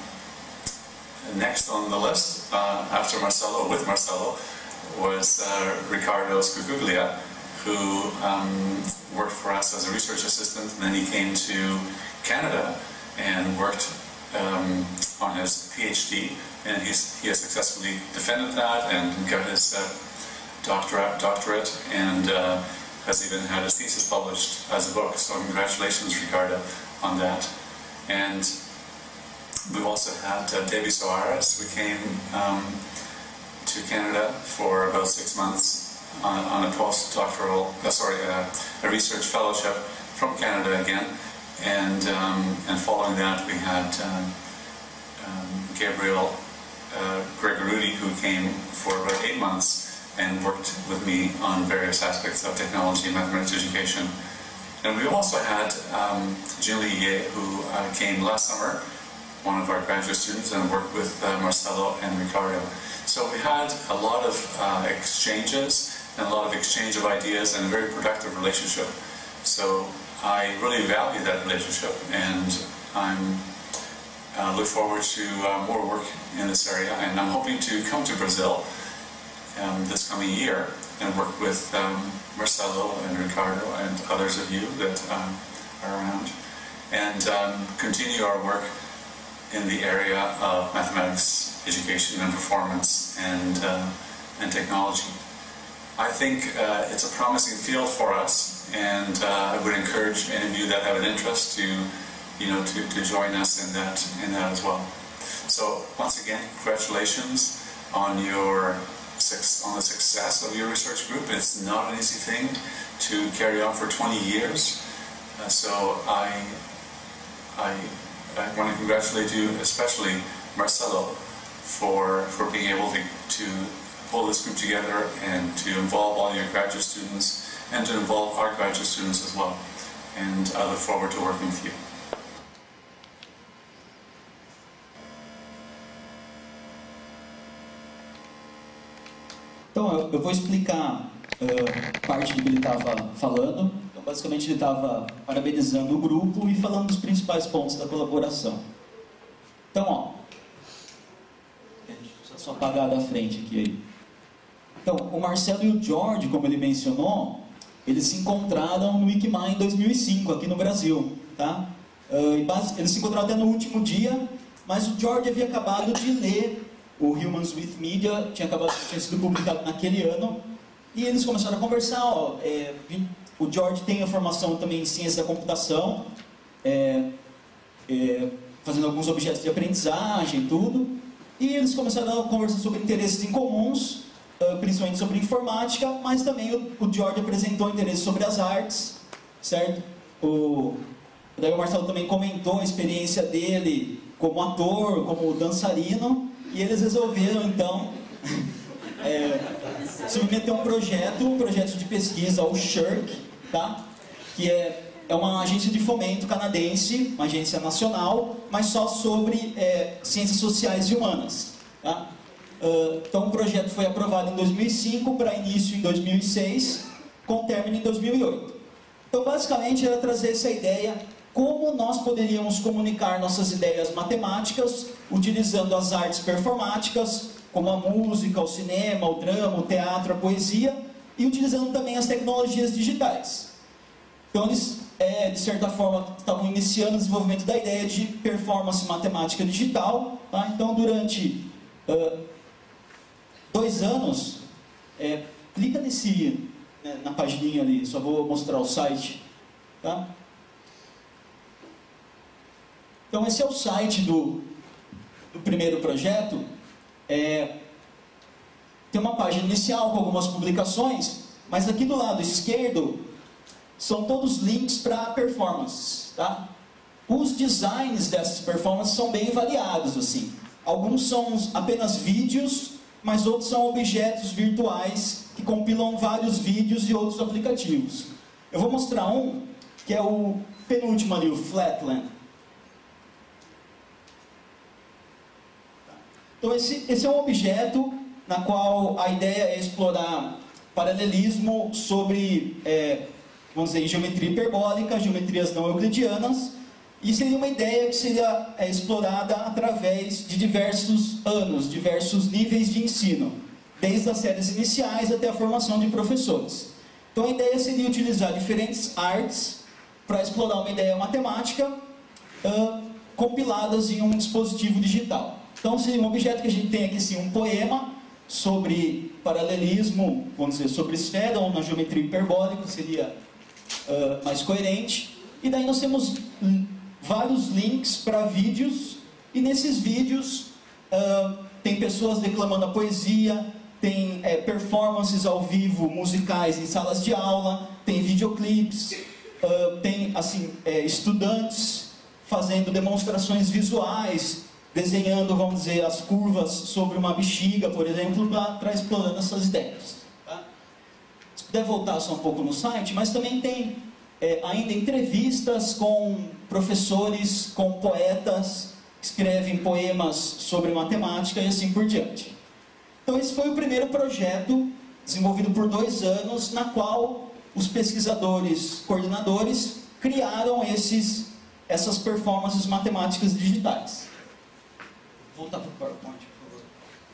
next on the list, after Marcelo, with Marcelo, was Ricardo Scucuglia, who worked for us as a research assistant, and then he came to Canada and worked on his PhD, and he has successfully defended that and got his doctorate, and has even had his thesis published as a book. So congratulations, Ricardo, on that. And we've also had Debbie Soares, who came to Canada for about 6 months on a postdoctoral, a research fellowship from Canada again. And following that, we had Gabriel Gregorudi, who came for about 8 months and worked with me on various aspects of technology and mathematics education. And we also had Julie Ye, who came last summer, one of our graduate students, and worked with Marcelo and Ricardo. So we had a lot of exchanges and a lot of exchange of ideas and a very productive relationship. So I really value that relationship, and I'm look forward to more work in this area, and I'm hoping to come to Brazil this coming year and work with Marcelo and Ricardo and others of you that are around, and continue our work in the area of mathematics education and performance and technology. I think it's a promising field for us, and I would encourage any of you that have an interest to join us in that as well. So once again, congratulations on the success of your research group. It's not an easy thing to carry on for 20 years. So I want to congratulate you, especially Marcelo, for being able to pull this group together and to involve all your graduate students and to involve our graduate students as well. and I look forward to working with you. Então, eu vou explicar parte do que ele estava falando. Então, basicamente, ele estava parabenizando o grupo e falando dos principais pontos da colaboração. Então, ó, deixa eu só apagar da frente aqui. Aí. Então, o Marcelo e o George, como ele mencionou, eles se encontraram no Wikimai em 2005, aqui no Brasil. Tá? Eles se encontraram até no último dia, mas o George havia acabado de ler o Humans with Media, tinha sido publicado naquele ano, e eles começaram a conversar. O George tem a formação também em ciência da computação, fazendo alguns objetos de aprendizagem, tudo, e eles começaram a conversar sobre interesses em comuns, principalmente sobre informática, mas também o George apresentou interesse sobre as artes, certo? Daí o Marcelo também comentou a experiência dele como ator, como dançarino, e eles resolveram, então, submeter um projeto de pesquisa ao SHRC, tá? Que é uma agência de fomento canadense, uma agência nacional, mas só sobre ciências sociais e humanas. Tá? Então o projeto foi aprovado em 2005 para início em 2006, com término em 2008. Então basicamente era trazer essa ideia, como nós poderíamos comunicar nossas ideias matemáticas utilizando as artes performáticas, como a música, o cinema, o drama, o teatro, a poesia, e utilizando também as tecnologias digitais. Então eles, de certa forma, estavam iniciando o desenvolvimento da ideia de performance matemática digital. Tá? Então durante 2 anos, clica na pagininha ali, só vou mostrar o site. Tá? Então esse é o site do primeiro projeto. Tem uma página inicial com algumas publicações, mas aqui do lado esquerdo são todos links para performances. Tá? Os designs dessas performances são bem variados. Assim. Alguns são apenas vídeos, mas outros são objetos virtuais que compilam vários vídeos e outros aplicativos. Eu vou mostrar um, que é o penúltimo ali, o Flatland. Então esse é um objeto na qual a ideia é explorar paralelismo sobre, vamos dizer, geometria hiperbólica, geometrias não euclidianas, e seria uma ideia que seria explorada através de diversos anos, diversos níveis de ensino, desde as séries iniciais até a formação de professores. Então a ideia seria utilizar diferentes artes para explorar uma ideia matemática compiladas em um dispositivo digital. Então seria um objeto que a gente tem aqui, sim, um poema sobre paralelismo, vamos dizer, sobre esfera, ou na geometria hiperbólica, seria mais coerente. E daí nós temos vários links para vídeos, e nesses vídeos tem pessoas declamando a poesia, tem performances ao vivo, musicais em salas de aula, tem videoclipes, tem assim, estudantes fazendo demonstrações visuais, desenhando, vamos dizer, as curvas sobre uma bexiga, por exemplo, para explorando essas ideias. Tá? Se puder voltar só um pouco no site, mas também tem ainda entrevistas com professores, com poetas, que escrevem poemas sobre matemática e assim por diante. Então esse foi o primeiro projeto, desenvolvido por 2 anos, na qual os pesquisadores, coordenadores, criaram essas performances matemáticas digitais. Voltar para o PowerPoint, por favor.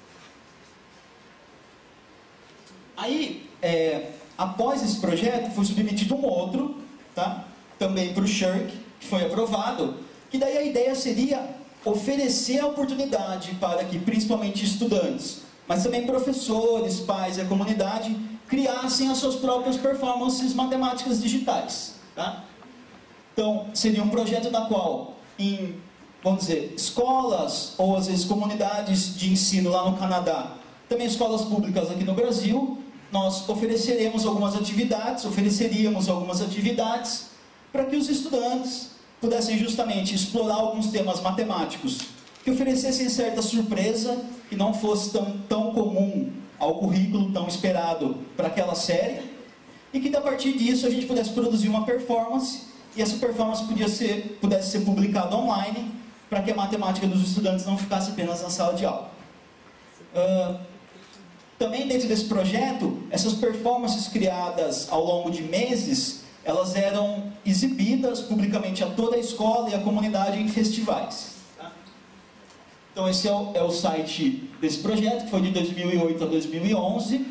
Aí, após esse projeto, foi submetido um outro, tá? Também para o SHRC, que foi aprovado, que daí a ideia seria oferecer a oportunidade para que, principalmente estudantes, mas também professores, pais e a comunidade, criassem as suas próprias performances matemáticas digitais. Tá? Então, seria um projeto na qual, vamos dizer, escolas ou às vezes comunidades de ensino lá no Canadá, também escolas públicas aqui no Brasil, nós ofereceríamos algumas atividades para que os estudantes pudessem justamente explorar alguns temas matemáticos que oferecessem certa surpresa, que não fosse tão comum ao currículo tão esperado para aquela série, e que a partir disso a gente pudesse produzir uma performance e essa performance pudesse ser publicada online, para que a matemática dos estudantes não ficasse apenas na sala de aula. Também dentro desse projeto, essas performances criadas ao longo de meses, elas eram exibidas publicamente a toda a escola e a comunidade em festivais. Tá? Então esse é o site desse projeto, que foi de 2008 a 2011.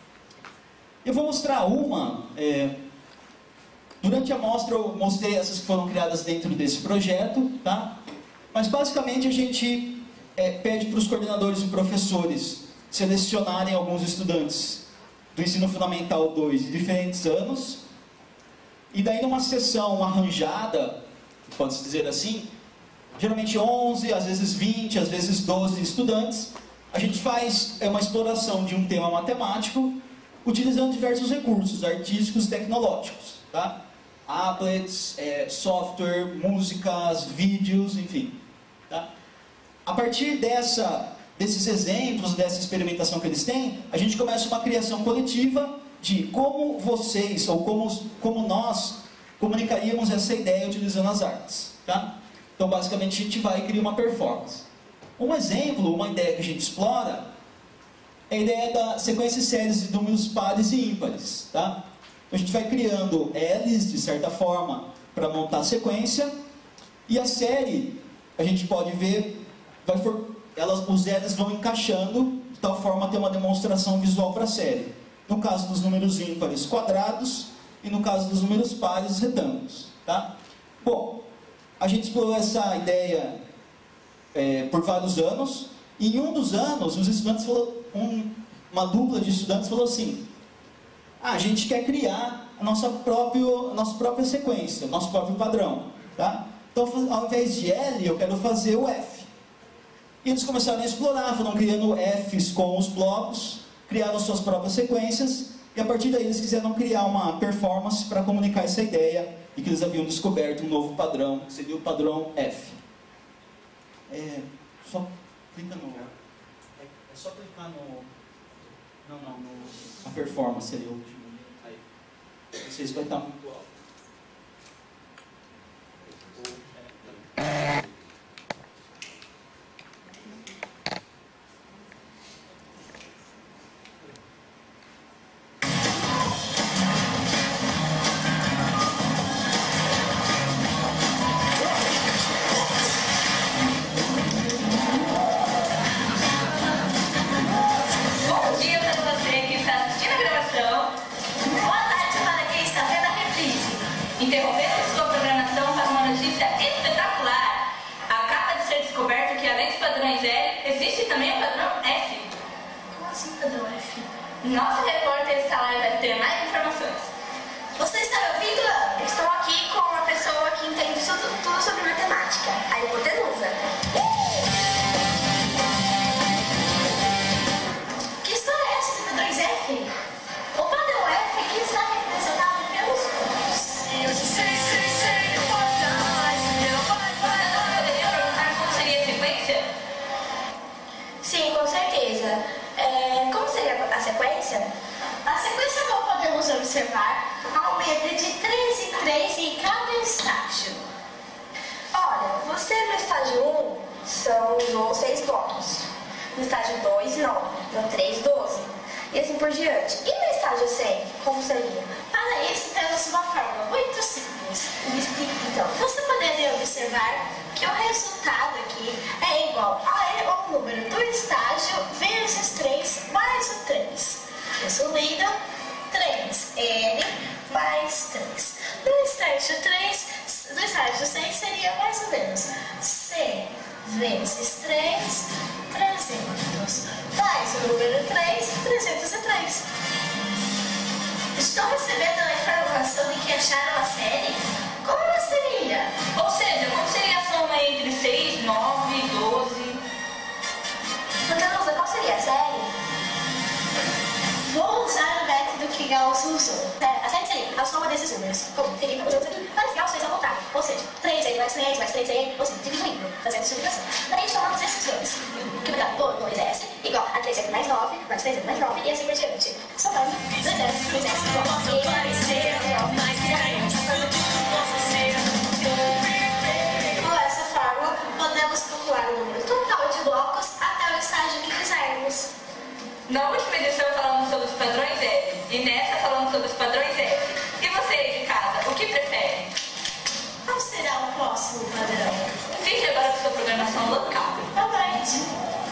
Eu vou mostrar uma. Durante a mostra eu mostrei essas que foram criadas dentro desse projeto, tá? Mas basicamente a gente pede para os coordenadores e professores selecionarem alguns estudantes do ensino fundamental 2 de diferentes anos, e daí numa sessão arranjada, pode-se dizer assim, geralmente 11, às vezes 20, às vezes 12 estudantes, a gente faz uma exploração de um tema matemático, utilizando diversos recursos artísticos e tecnológicos, tá? Tablets, software, músicas, vídeos, enfim. Tá? A partir desses exemplos, dessa experimentação que eles têm, a gente começa uma criação coletiva de como vocês, ou como nós, comunicaríamos essa ideia utilizando as artes. Tá? Então, basicamente, a gente vai e cria uma performance. Um exemplo, uma ideia que a gente explora, é a ideia da sequência de séries de números pares e ímpares. Tá? Então, a gente vai criando L's, de certa forma, para montar a sequência, e a série, a gente pode ver, os L's vão encaixando, de tal forma a ter uma demonstração visual para a série. No caso dos números ímpares, quadrados, e no caso dos números pares, retângulos. Tá? Bom, a gente explorou essa ideia por vários anos, e em um dos anos, os estudantes uma dupla de estudantes falou assim: a gente quer criar a nossa própria sequência, nosso próprio padrão. Tá? Então, ao invés de L, eu quero fazer o F. E eles começaram a explorar, foram criando Fs com os blocos, criaram suas próprias sequências, e a partir daí eles quiseram criar uma performance para comunicar essa ideia, e que eles haviam descoberto um novo padrão, que seria o padrão F. Só clica no... É só clicar no... a performance seria o último. Aí. Não sei se vai estar muito alto. Bom dia para você que está assistindo a gravação. Boa tarde para quem está vendo a reprise. Interrompemos sua programação para uma notícia espetacular. Acaba de ser descoberto que além dos padrões L, existe também o padrão F. Como assim padrão F? Nosso repórter está lá e vai ter mais informações. Você está me ouvindo? Estou aqui com uma pessoa que entende tudo sobre matemática, a hipotenusa. Que história é essa de padrões F? O padrão F que está representado pelos pontos. Eu sei, pode poderia perguntar como seria a sequência? Sim, com certeza. Como seria a sequência? A sequência, como podemos observar, aumenta de 3 em 3 em cada estágio. Olha, você no estágio 1 são 6 blocos, no estágio 2, 9, no 3, 12, e assim por diante. E no estágio 100, como seria? Para isso, temos uma fórmula muito simples. Me explique então. Você poderia observar que o resultado aqui é igual ao número do estágio vezes 3 mais o 3. Resumindo, 3N mais 3. No estágio 100 seria mais ou menos 100 vezes 3, 300. Mais o número 3, 303. Estão recebendo a informação de que acharam a série? Como seria? Ou seja, como seria a soma entre 6, 9, 12? Poderosa, qual seria a série? Vou usar o método que Gauss usou. A série seria a soma desses números. Como teria usamos aqui, mas Gauss fez ao contrário. Ou seja, 3n mais 3 mais 3n, ou seja, dividindo, fazendo subtração. Daí somamos esses dois. Que vai dar 2s igual a 3n mais 9, mais 3n mais 9 e assim por diante. Somando 2s igual a e mais 3n mais 9 mais 3n. Na última edição falamos sobre os padrões F e nessa falamos sobre os padrões F. E você aí de casa, o que prefere? Qual será o próximo padrão? Fique agora com sua programação local. Boa noite.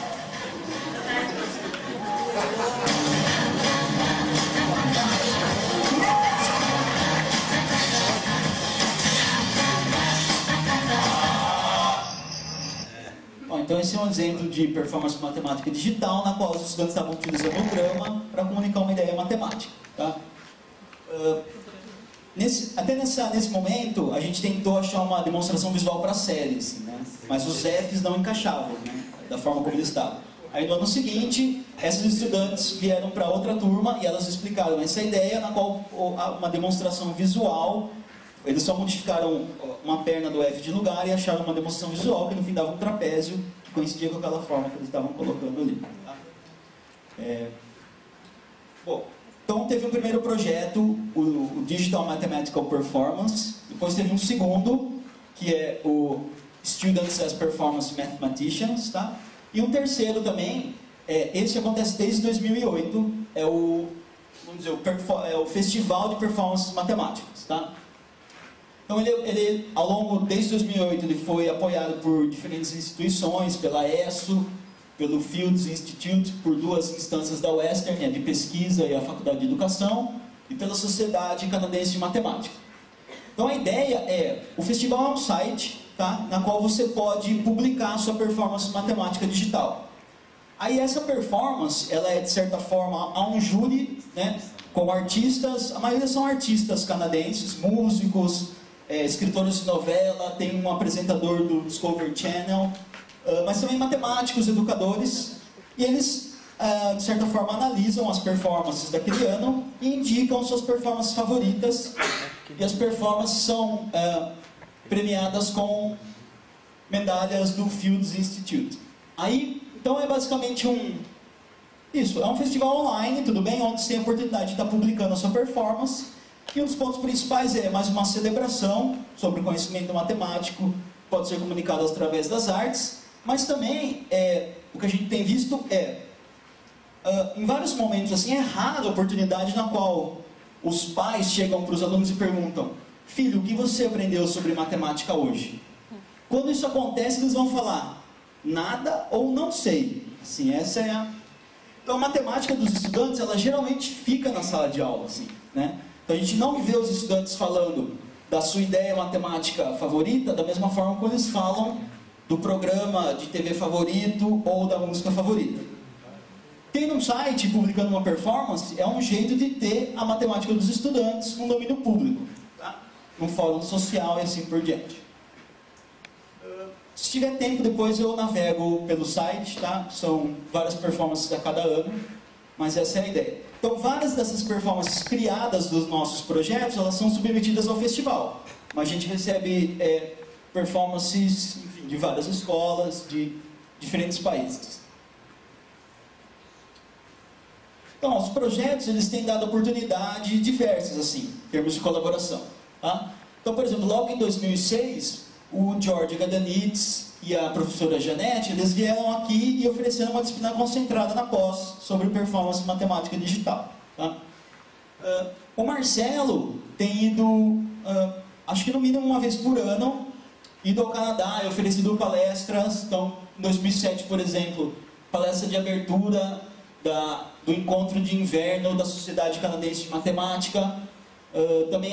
Bom, então esse é um exemplo de performance matemática digital, na qual os estudantes estavam utilizando o grama para comunicar uma ideia matemática. Tá? Nesse momento, a gente tentou achar uma demonstração visual para a série, assim, né? Mas os Fs não encaixavam, né? Da forma como eles estavam. Aí no ano seguinte, essas estudantes vieram para outra turma e elas explicaram essa ideia, na qual uma demonstração visual, eles só modificaram uma perna do F de lugar e acharam uma demonstração visual que no fim dava um trapézio que coincidia com aquela forma que eles estavam colocando ali. Tá? Bom, então teve um primeiro projeto, o Digital Mathematical Performance, depois teve um segundo, que é o Students as Performance Mathematicians, tá? E um terceiro também, esse acontece desde 2008, é o Festival de Performances Matemáticas, tá? Então ele, ao longo, desde 2008, ele foi apoiado por diferentes instituições, pela ESSO, pelo Fields Institute, por duas instâncias da Western, a de pesquisa e a Faculdade de Educação, e pela Sociedade Canadense de Matemática. Então a ideia o festival é um site, tá, na qual você pode publicar a sua performance matemática digital. Aí essa performance, ela é de certa forma, há um júri, né, com artistas, a maioria são artistas canadenses, músicos, escritores de novela, tem um apresentador do Discovery Channel, mas também matemáticos, educadores, e eles, de certa forma, analisam as performances daquele ano e indicam suas performances favoritas, e as performances são premiadas com medalhas do Fields Institute. Aí, então é basicamente é um festival online, tudo bem, onde você tem a oportunidade de estar publicando a sua performance. E um dos pontos principais é mais uma celebração sobre o conhecimento matemático, pode ser comunicado através das artes, mas também o que a gente tem visto em vários momentos assim, é rara a oportunidade na qual os pais chegam para os alunos e perguntam: filho, o que você aprendeu sobre matemática hoje? Quando isso acontece, eles vão falar nada ou não sei. Assim, essa é Então a matemática dos estudantes, ela geralmente fica na sala de aula, assim, né? Então a gente não vê os estudantes falando da sua ideia matemática favorita da mesma forma que eles falam do programa de TV favorito ou da música favorita. Tendo um site publicando uma performance é um jeito de ter a matemática dos estudantes no domínio público, tá? Num fórum social e assim por diante. Se tiver tempo, depois eu navego pelo site, tá? São várias performances a cada ano, mas essa é a ideia. Então, várias dessas performances criadas dos nossos projetos, elas são submetidas ao festival. Mas a gente recebe performances, enfim, de várias escolas, de diferentes países. Então, os projetos, eles têm dado oportunidades diversas, assim, em termos de colaboração. Tá? Então, por exemplo, logo em 2006, o George Gadanitz e a professora Janete, eles vieram aqui e ofereceram uma disciplina concentrada na pós sobre performance matemática digital. Tá? O Marcelo tem ido, acho que no mínimo uma vez por ano, ido ao Canadá e oferecido palestras. Então, em 2007, por exemplo, palestra de abertura do encontro de inverno da Sociedade Canadense de Matemática. Também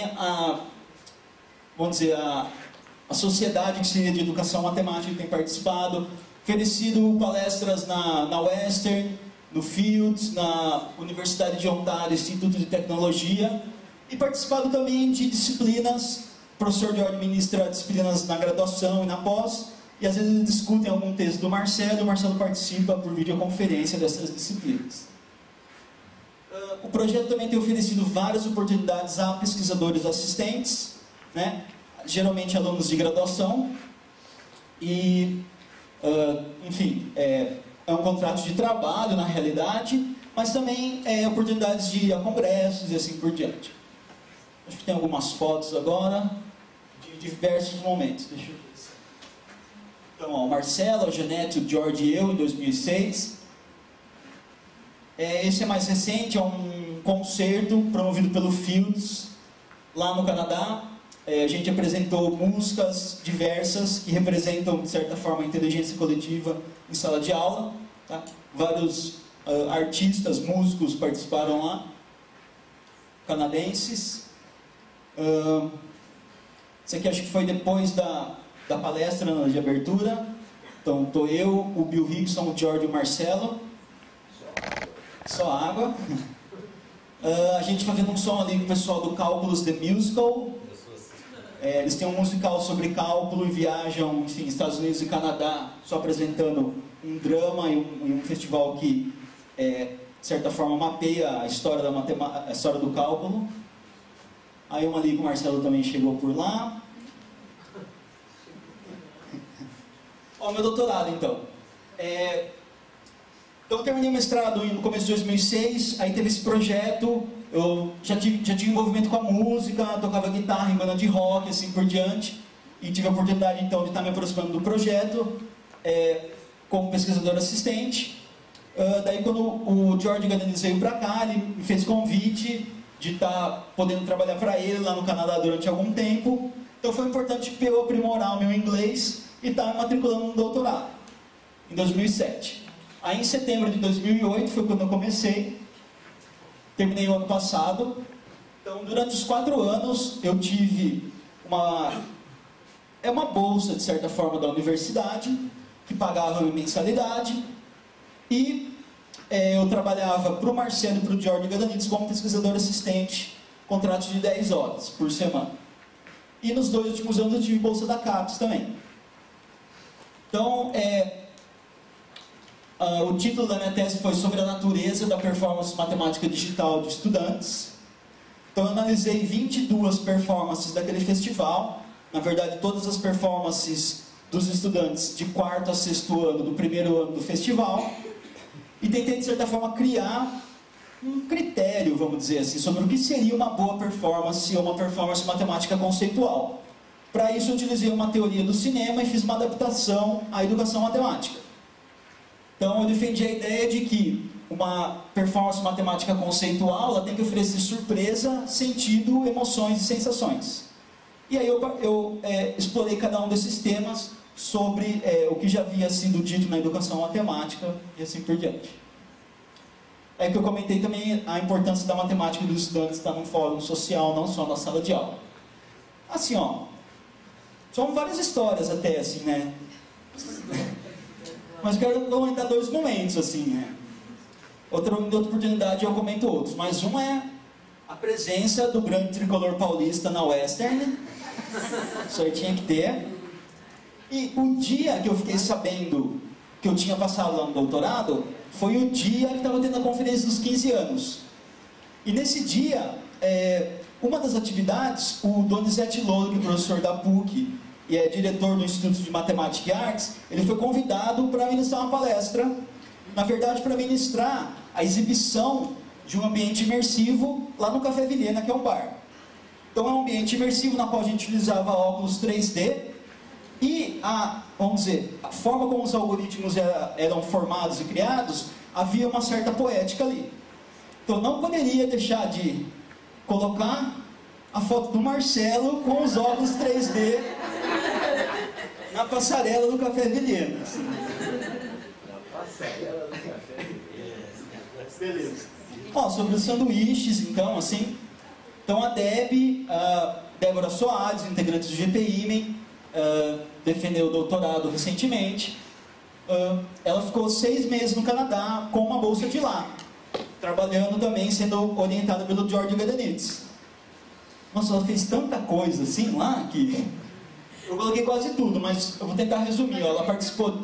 a sociedade que seria de educação matemática tem participado, oferecido palestras na Western, no Fields, na Universidade de Ontário, Instituto de Tecnologia, e participado também de disciplinas. O professor George ministra disciplinas na graduação e na pós, e às vezes eles discutem algum texto do Marcelo, e o Marcelo participa por videoconferência dessas disciplinas. O projeto também tem oferecido várias oportunidades a pesquisadores assistentes, né? Geralmente alunos de graduação, e, enfim, é um contrato de trabalho na realidade, mas também oportunidades de ir a congressos e assim por diante. Acho que tem algumas fotos agora, de diversos momentos. Deixa eu ver. Então, ó, o Marcelo, a Janete, o George e eu, em 2006. Esse é mais recente, é um concerto promovido pelo Fields, lá no Canadá. A gente apresentou músicas diversas que representam, de certa forma, a inteligência coletiva em sala de aula. Tá? Vários artistas, músicos participaram lá, canadenses. Isso aqui acho que foi depois da palestra de abertura. Então, estou eu, o Bill Hickson, o George e o Marcelo. Só água. A gente fazendo um som ali com o pessoal do Cálculos The Musical. Eles têm um musical sobre cálculo e viajam, enfim, Estados Unidos e Canadá, só apresentando um drama e um festival que, de certa forma, mapeia a história, a história do cálculo. Aí uma ali com o Marcelo também chegou por lá. Ó, meu doutorado, então. Então eu terminei o mestrado no começo de 2006, aí teve esse projeto, eu já tinha envolvimento com a música, tocava guitarra em banda de rock, assim por diante, e tive a oportunidade então de estar me aproximando do projeto, como pesquisador assistente. Daí quando o George Gadanis veio para cá, ele me fez convite de estar podendo trabalhar para ele lá no Canadá durante algum tempo, então foi importante para eu aprimorar o meu inglês e estar me matriculando no doutorado, em 2007. Aí em setembro de 2008 foi quando eu comecei, terminei o ano passado. Então durante os 4 anos eu tive uma bolsa de certa forma da universidade, que pagava a minha mensalidade, e eu trabalhava para o Marcelo e para o George Gadanis como pesquisador assistente, contrato de 10 horas por semana. E nos 2 últimos anos eu tive bolsa da CAPES também. Então, o título da minha tese foi sobre a natureza da performance matemática digital de estudantes. Então eu analisei 22 performances daquele festival, na verdade todas as performances dos estudantes de 4º a 6º ano do primeiro ano do festival, e tentei de certa forma criar um critério, vamos dizer assim, sobre o que seria uma boa performance ou uma performance matemática conceitual. Para isso eu utilizei uma teoria do cinema e fiz uma adaptação à educação matemática. Então eu defendi a ideia de que uma performance matemática conceitual ela tem que oferecer surpresa, sentido, emoções e sensações. E aí eu explorei cada um desses temas sobre o que já havia sido dito na educação matemática e assim por diante. É que eu comentei também a importância da matemática dos estudantes estar num fórum social, não só na sala de aula. Assim, ó, são várias histórias até, assim, né? Mas eu quero comentar 2 momentos, assim, né? Outra oportunidade eu comento outros, mas um é a presença do grande tricolor paulista na Western. Isso aí tinha que ter. E o dia que eu fiquei sabendo que eu tinha passado lá no doutorado, foi o dia que estava tendo a conferência dos 15 anos. E nesse dia, uma das atividades, o Donizete Lolo, que é professor da PUC, e é diretor do Instituto de Matemática e Artes, ele foi convidado para ministrar uma palestra, na verdade para ministrar a exibição de um ambiente imersivo lá no Café Vilhena, que é um bar. Então é um ambiente imersivo na qual a gente utilizava óculos 3D, e vamos dizer, a forma como os algoritmos eram formados e criados, havia uma certa poética ali. Então não poderia deixar de colocar a foto do Marcelo com os óculos 3D na passarela do Café Vilhena. Na passarela do Café Vilhena. Beleza. Ó, sobre os sanduíches, então, assim. Então a Débora Soares, integrante do GPIMEN, defendeu o doutorado recentemente. Ela ficou 6 meses no Canadá com uma bolsa de lá, trabalhando também, sendo orientada pelo George Gadanis. Nossa, ela fez tanta coisa assim lá que eu coloquei quase tudo, mas eu vou tentar resumir. Ó, ela participou.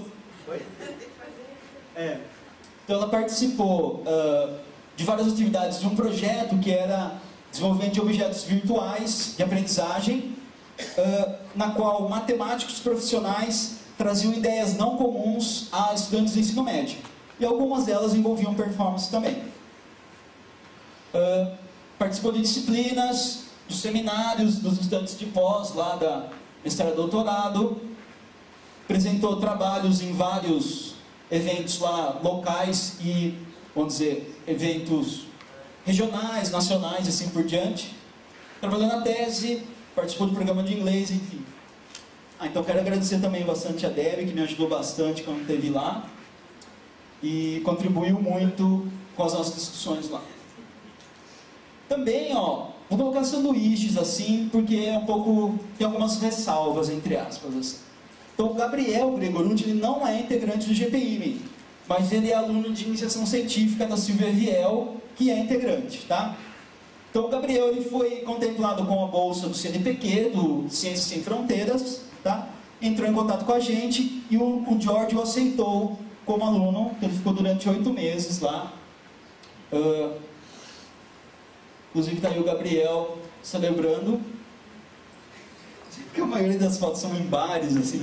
Então ela participou de várias atividades de um projeto que era desenvolvimento de objetos virtuais de aprendizagem, na qual matemáticos profissionais traziam ideias não comuns a estudantes do ensino médio. E algumas delas envolviam performance também. Participou de disciplinas, dos seminários dos estudantes de pós, lá da mestrado e doutorado. Apresentou trabalhos em vários eventos lá locais e vamos dizer, eventos regionais, nacionais e assim por diante. Trabalhou na tese, participou do programa de inglês, enfim. Então quero agradecer também bastante a Debbie, que me ajudou bastante quando esteve lá e contribuiu muito com as nossas discussões lá. Também, ó, vou colocar sanduíches assim, porque é um pouco, tem algumas ressalvas, entre aspas, assim. Então o Gabriel Gregorucci, ele não é integrante do GPIMEN, mas ele é aluno de iniciação científica da Silvia Viel, que é integrante, tá? Então o Gabriel, ele foi contemplado com a bolsa do CNPq, do Ciências Sem Fronteiras, tá? Entrou em contato com a gente e o George o aceitou como aluno, ele ficou durante 8 meses lá. Inclusive está aí o Gabriel celebrando. Porque a maioria das fotos são em bares, assim,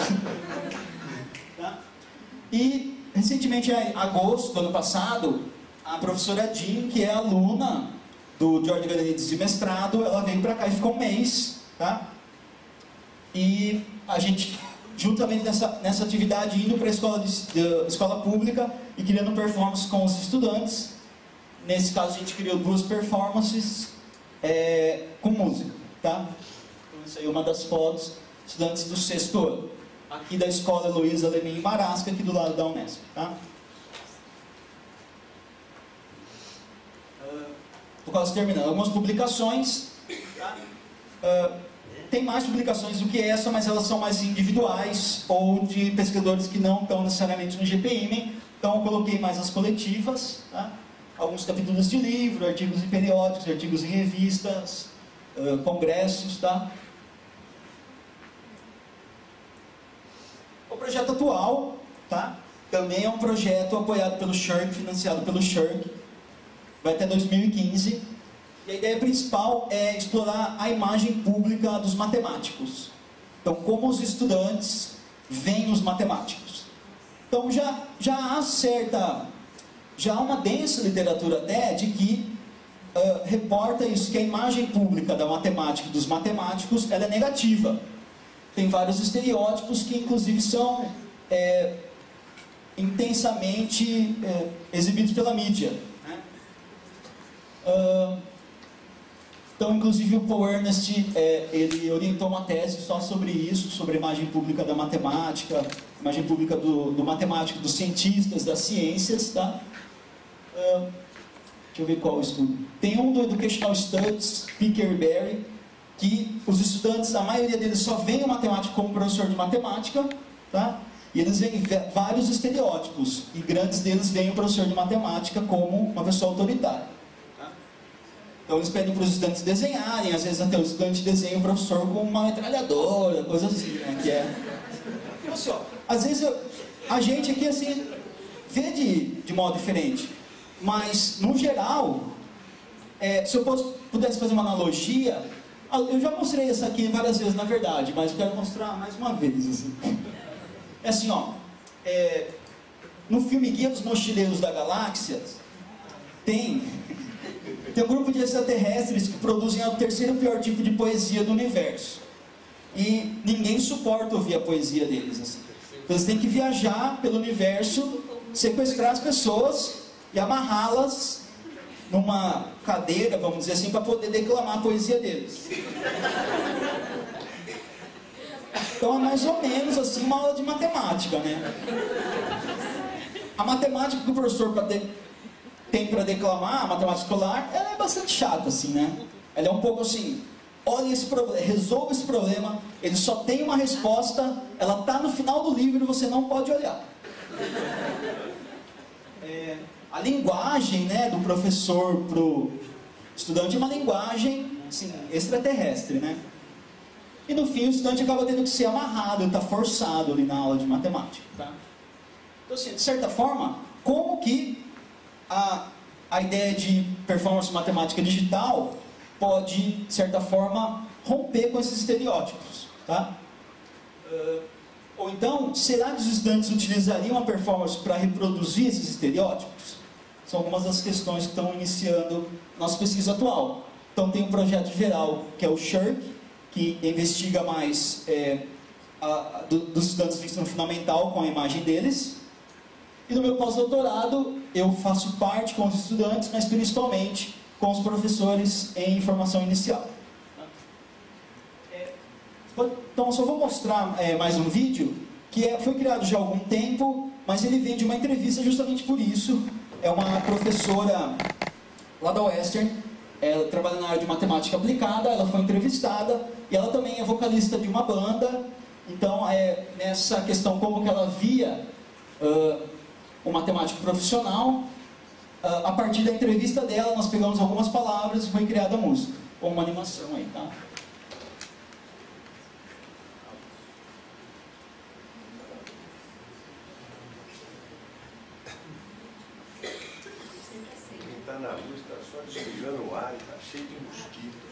tá? E recentemente, em agosto do ano passado, a professora Jean, que é aluna do George Galenides de mestrado, ela veio para cá e ficou um mês, tá? E a gente, juntamente nessa atividade, indo para a escola pública e criando performances com os estudantes. Nesse caso, a gente criou 2 performances com música, tá? Então, isso aí é uma das fotos, estudantes do 6º ano. Aqui da escola Heloísa Lemin Marasca, aqui do lado da Unesp, tá? Estou quase terminando. Algumas publicações, tá? Tem mais publicações do que essa, mas elas são mais individuais ou de pesquisadores que não estão necessariamente no GPIMEN. Então eu coloquei mais as coletivas, tá? Alguns capítulos de livro, artigos em periódicos, artigos em revistas, congressos, tá? O projeto atual, tá? Também é um projeto apoiado pelo SSHRC, financiado pelo SSHRC, vai até 2015. E a ideia principal é explorar a imagem pública dos matemáticos. Então, como os estudantes veem os matemáticos. Então, já há uma densa literatura até de que reporta isso, que a imagem pública da matemática e dos matemáticos ela é negativa. Tem vários estereótipos que, inclusive, são intensamente exibidos pela mídia, né? Então, inclusive, o Paul Ernest, ele orientou uma tese só sobre isso, sobre a imagem pública da matemática, imagem pública do matemático, dos cientistas, das ciências, tá? Deixa eu ver qual o estudo. Tem um do Educational Studies, Pickerberry, que os estudantes, a maioria deles só veem o matemático como professor de matemática, tá? E eles veem vários estereótipos, e grandes deles veem o professor de matemática como uma pessoa autoritária. Então eles pedem para os estudantes desenharem, às vezes até o estudante desenha o professor com uma metralhadora, coisa assim, né? Que então, assim, ó, às vezes a gente aqui assim vê de modo diferente, mas no geral, se eu pudesse fazer uma analogia, eu já mostrei essa aqui várias vezes na verdade, mas eu quero mostrar mais uma vez. Assim. É assim, ó, no filme Guia dos Mochileiros da Galáxia, tem um grupo de extraterrestres que produzem o 3º pior tipo de poesia do universo. E ninguém suporta ouvir a poesia deles. Assim. Então eles têm que viajar pelo universo, sequestrar as pessoas e amarrá-las numa cadeira, vamos dizer assim, para poder declamar a poesia deles. Então é mais ou menos assim uma aula de matemática, né? A matemática que o professor tem para declamar, a matemática escolar, ela é bastante chata, assim, né? Ela é um pouco assim, olha esse problema, resolva esse problema, ele só tem uma resposta, ela está no final do livro e você não pode olhar. A linguagem, né, do professor para o estudante é uma linguagem assim, extraterrestre, né? E no fim o estudante acaba tendo que ser amarrado, ele está forçado ali na aula de matemática, tá? Então assim, de certa forma, como que a ideia de performance matemática digital pode, de certa forma, romper com esses estereótipos, tá? Ou então, será que os estudantes utilizariam a performance para reproduzir esses estereótipos? São algumas das questões que estão iniciando nossa pesquisa atual. Então tem um projeto geral, que é o SSHRC, que investiga mais dos estudantes de ensino fundamental com a imagem deles. E no meu pós-doutorado, eu faço parte com os estudantes, mas principalmente com os professores em formação inicial. Então, só vou mostrar mais um vídeo, que foi criado já há algum tempo, mas ele vem de uma entrevista justamente por isso. É uma professora lá da Western, ela trabalha na área de matemática aplicada, ela foi entrevistada, e ela também é vocalista de uma banda. Então, nessa questão, como que ela via o matemático profissional, a partir da entrevista dela, nós pegamos algumas palavras e foi criada a música, com uma animação aí, tá? Quem está na luz está só desligando o ar e está cheio de mosquito.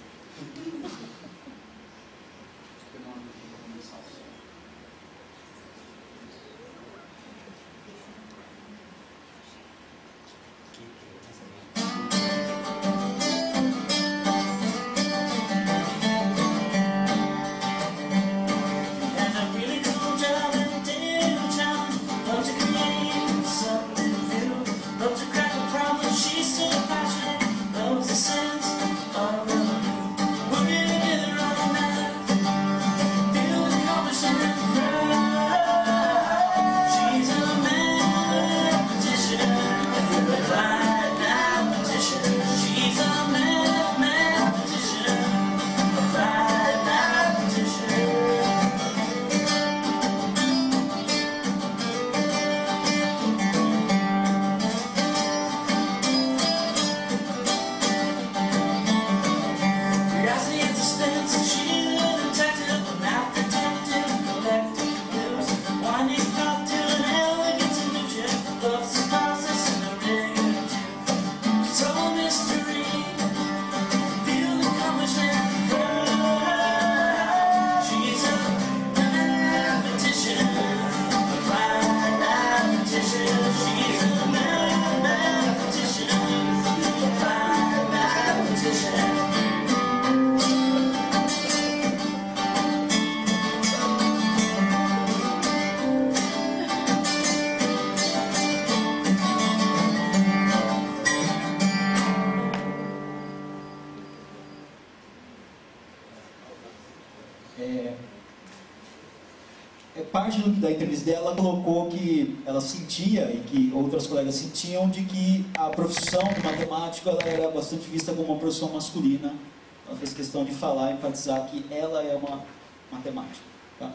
Parte da entrevista dela, ela colocou que ela sentia, e que outras colegas sentiam, de que a profissão de matemático ela era bastante vista como uma profissão masculina. Ela fez questão de falar, enfatizar que ela é uma matemática. Tá?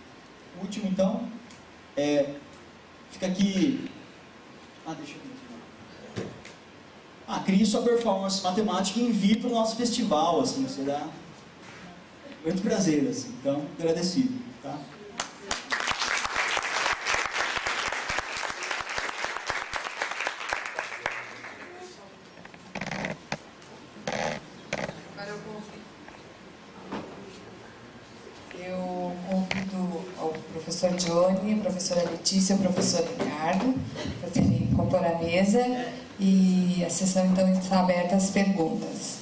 O último, então, fica aqui... deixa eu ver. Crie sua performance matemática e envie para o nosso festival, assim, será muito prazer, assim, então, agradecido, tá? Eu convido o professor Johnny, a professora Letícia e o professor Ricardo para virem compor a mesa, e a sessão então está aberta às perguntas.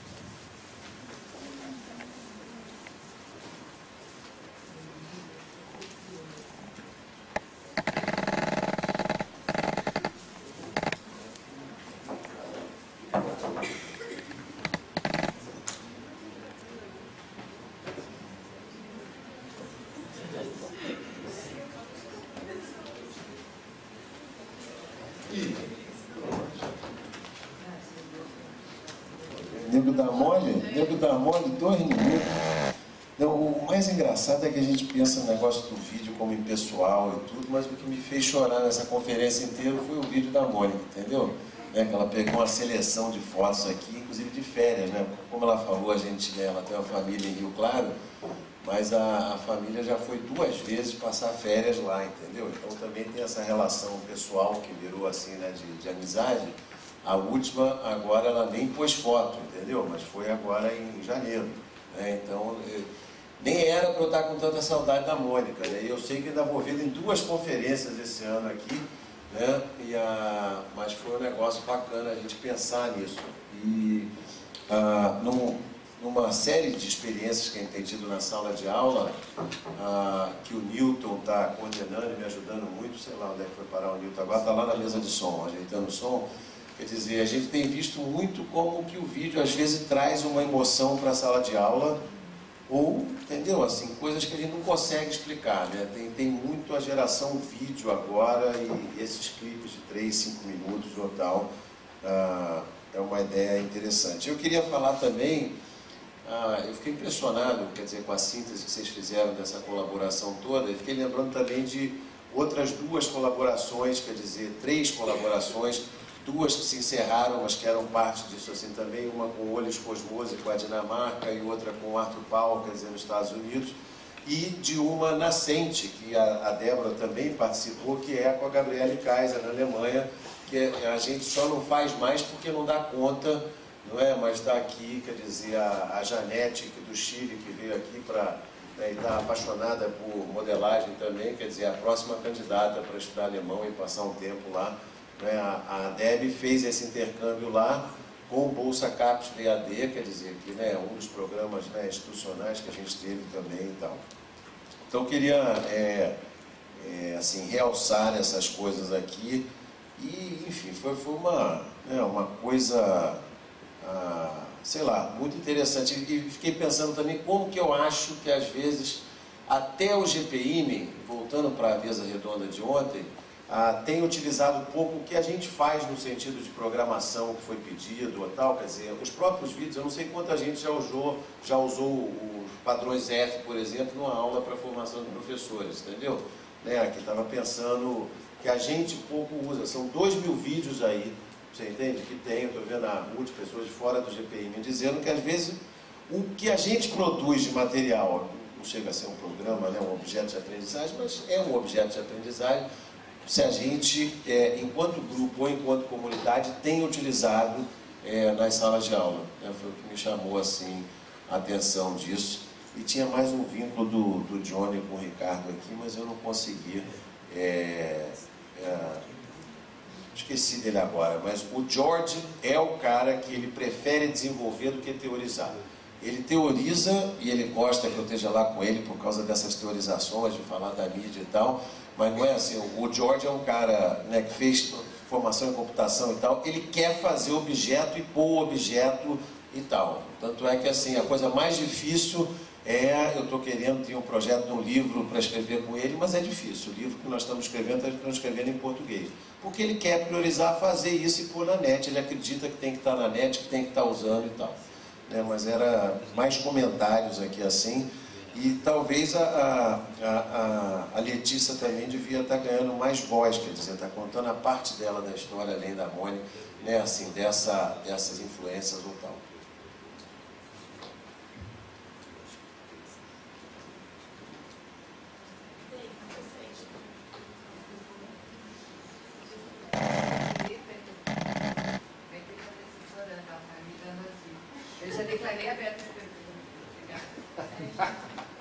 Nego dá mole 2 minutos. Não, o mais engraçado é que a gente pensa no negócio do vídeo como impessoal e tudo, mas o que me fez chorar nessa conferência inteira foi o vídeo da Mônica, entendeu? Que ela pegou uma seleção de fotos aqui, inclusive de férias, né? Como ela falou, ela tem uma família em Rio Claro, mas a família já foi 2 vezes passar férias lá, entendeu? Então também tem essa relação pessoal que virou assim, né, de amizade. A última, agora, ela nem pôs foto, entendeu? Mas foi agora em janeiro, né? Então, nem era para eu estar com tanta saudade da Mônica, né? E eu sei que ainda vou vê-la em 2 conferências esse ano aqui, né? Mas foi um negócio bacana a gente pensar nisso. E numa série de experiências que a gente tem tido na sala de aula, que o Newton está coordenando e me ajudando muito, sei lá onde é que foi parar o Newton agora, está lá na mesa de som, ajeitando o som. Quer dizer, a gente tem visto muito como que o vídeo às vezes traz uma emoção para a sala de aula, ou, entendeu? Assim, coisas que a gente não consegue explicar, né? Tem muito a geração vídeo agora e esses clipes de 3, 5 minutos ou tal, é uma ideia interessante. Eu queria falar também, eu fiquei impressionado, quer dizer, com a síntese que vocês fizeram dessa colaboração toda, e fiquei lembrando também de outras 2 colaborações, quer dizer, 3 colaborações, 2 que se encerraram, mas que eram parte disso assim também, uma com o Olhos Cosmose, com a Dinamarca, e outra com o Arthur Powell, quer dizer, nos Estados Unidos, e de uma nascente, que a Débora também participou, que é com a Gabriele Kaiser, na Alemanha, que a gente só não faz mais porque não dá conta, não é? Mas está aqui, quer dizer, a Janete, que do Chile, que veio aqui para... e está apaixonada por modelagem também, quer dizer, a próxima candidata para estudar alemão e passar um tempo lá. A Deb fez esse intercâmbio lá com Bolsa CAPES VAD, quer dizer, que é um dos programas institucionais que a gente teve também e tal. Então, eu queria assim, realçar essas coisas aqui e, enfim, foi uma coisa, sei lá, muito interessante. E fiquei pensando também como que eu acho que, às vezes, até o GPIME, voltando para a mesa redonda de ontem, tem utilizado um pouco o que a gente faz no sentido de programação que foi pedido ou tal, quer dizer, os próprios vídeos, eu não sei quanta gente já usou os padrões F, por exemplo, numa aula para formação de professores, entendeu? Que estava pensando que a gente pouco usa, são 2.000 vídeos aí, você entende? Que tem, eu estou vendo muitas pessoas de fora do GPIME dizendo que às vezes o que a gente produz de material, não chega a ser um programa, um objeto de aprendizagem, mas é um objeto de aprendizagem, se a gente, enquanto grupo ou enquanto comunidade, tem utilizado nas salas de aula. Foi o que me chamou assim, a atenção disso. E tinha mais um vínculo do Johnny com o Ricardo aqui, mas eu não consegui. Esqueci dele agora, mas o George é o cara que ele prefere desenvolver do que teorizar. Ele teoriza e ele gosta que eu esteja lá com ele por causa dessas teorizações, de falar da mídia e tal. Mas não é assim, o George é um cara que fez formação em computação e tal, ele quer fazer objeto e pôr o objeto e tal. Tanto é que assim, a coisa mais difícil eu estou querendo, tinha um projeto de um livro para escrever com ele, mas é difícil. O livro que nós estamos escrevendo em português. Porque ele quer priorizar fazer isso e pôr na net, ele acredita que tem que estar na net, que tem que estar usando e tal. Mas era mais comentários aqui assim. E talvez a Letícia também devia estar ganhando mais voz, quer dizer, está contando a parte dela da história, além da Mônica, assim, dessas influências ou tal. Eu já declarei aberto a pergunta.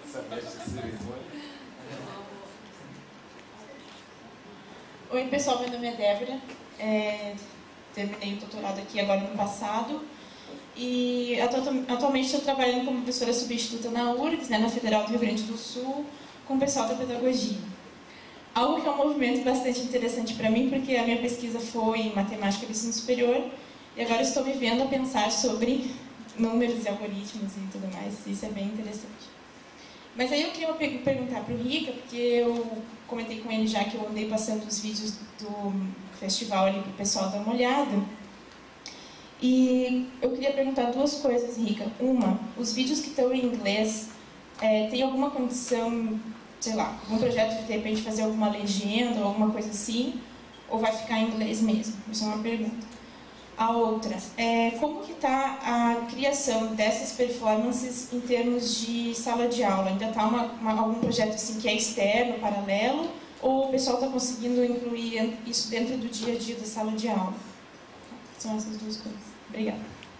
Oi pessoal, meu nome é Débora, terminei o doutorado aqui agora no passado e atualmente estou trabalhando como professora substituta na URGS, na Federal do Rio Grande do Sul, com o pessoal da pedagogia. Algo que é um movimento bastante interessante para mim, porque a minha pesquisa foi em matemática do ensino superior e agora estou me vendo a pensar sobre números e algoritmos e tudo mais, isso é bem interessante. Mas aí eu queria perguntar para o Rica, porque eu comentei com ele já que eu andei passando os vídeos do festival ali para o pessoal dar uma olhada. E eu queria perguntar 2 coisas, Rica. Uma, os vídeos que estão em inglês, tem alguma condição, sei lá, algum projeto de repente fazer alguma legenda ou alguma coisa assim? Ou vai ficar em inglês mesmo? Isso é uma pergunta. A outra, como que está a criação dessas performances em termos de sala de aula? Ainda está algum projeto assim que é externo, paralelo, ou o pessoal está conseguindo incluir isso dentro do dia a dia da sala de aula? São essas 2 coisas. Obrigada.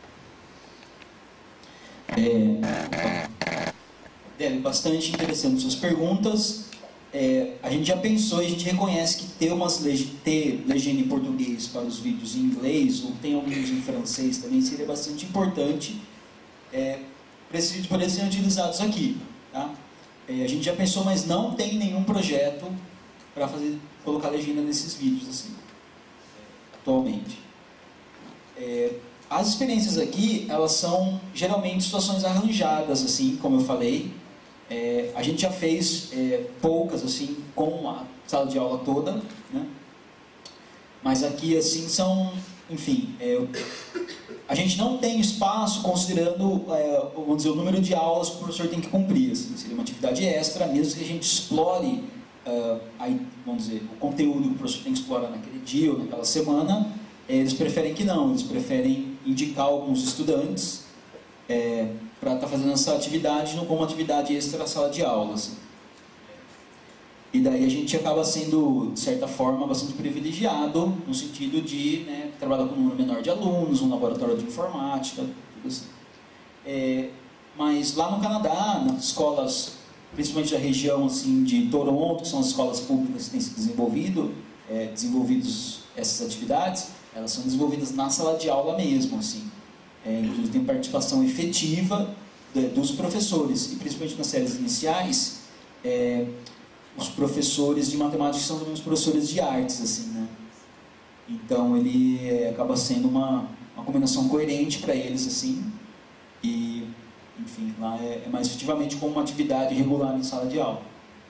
Débora, bastante interessante suas perguntas. A gente já pensou e a gente reconhece que ter legenda em português para os vídeos em inglês, ou tem alguns em francês também, seria bastante importante. poderem ser utilizados aqui. Tá? A gente já pensou, mas não tem nenhum projeto para colocar legenda nesses vídeos assim, atualmente. As experiências aqui, elas são geralmente situações arranjadas, assim, como eu falei. A gente já fez poucas assim com a sala de aula toda, né? Mas aqui assim são, enfim, a gente não tem espaço considerando, vamos dizer, o número de aulas que o professor tem que cumprir. Assim, seria uma atividade extra, mesmo que a gente explore, vamos dizer, o conteúdo que o professor tem que explorar naquele dia ou naquela semana. Eles preferem que não, eles preferem indicar alguns estudantes para estar fazendo essa atividade como uma atividade extra da sala de aula. Assim. E daí a gente acaba sendo, de certa forma, bastante privilegiado, no sentido de trabalhar com um número menor de alunos, um laboratório de informática, tudo assim. Mas lá no Canadá, nas escolas, principalmente da região assim, de Toronto, que são as escolas públicas que têm se desenvolvidos essas atividades, elas são desenvolvidas na sala de aula mesmo, assim. Inclusive tem participação efetiva dos professores, e principalmente nas séries iniciais, os professores de matemática são também os professores de artes, assim, né? Então ele acaba sendo uma combinação coerente para eles, assim, e, enfim, lá é mais efetivamente como uma atividade regular em sala de aula.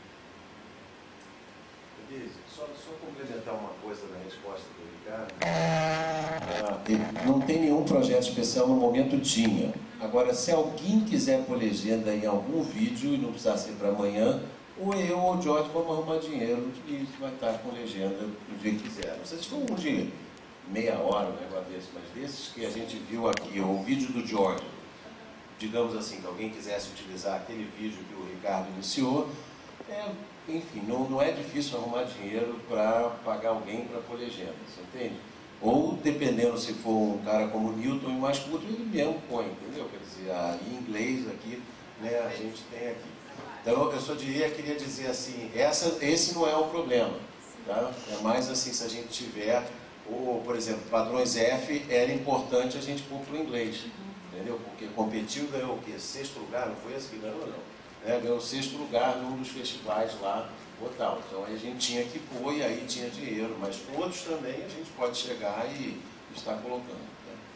Só complementar uma coisa na resposta do Ricardo. Não tem nenhum projeto especial no momento, tinha. Agora, se alguém quiser pôr legenda em algum vídeo, e não precisar ser para amanhã, ou eu ou o Jorge vamos arrumar dinheiro e vai estar com legenda no dia que quiser. Não sei se for um de meia hora, um negócio desse, mas desses que a gente viu aqui, ou o vídeo do Jorge, digamos assim, que alguém quisesse utilizar aquele vídeo que o Ricardo iniciou, enfim, não é difícil arrumar dinheiro para pagar alguém para pôr legenda, você entende? Ou, dependendo, se for um cara como o Newton e mais curto, ele mesmo põe, entendeu? Quer dizer, em inglês aqui, né, a gente tem aqui. Então, eu só queria dizer assim, esse não é o problema, tá? É mais assim, se a gente tiver, ou, por exemplo, padrões F, era importante a gente pôr para o inglês, entendeu? Porque competiu, ganhou o quê? 6º lugar, não foi esse que ganhou, não. Ganhou 6º lugar num dos festivais lá, ou tal. Então, aí a gente tinha que pôr e aí tinha dinheiro, mas outros também a gente pode chegar e estar colocando.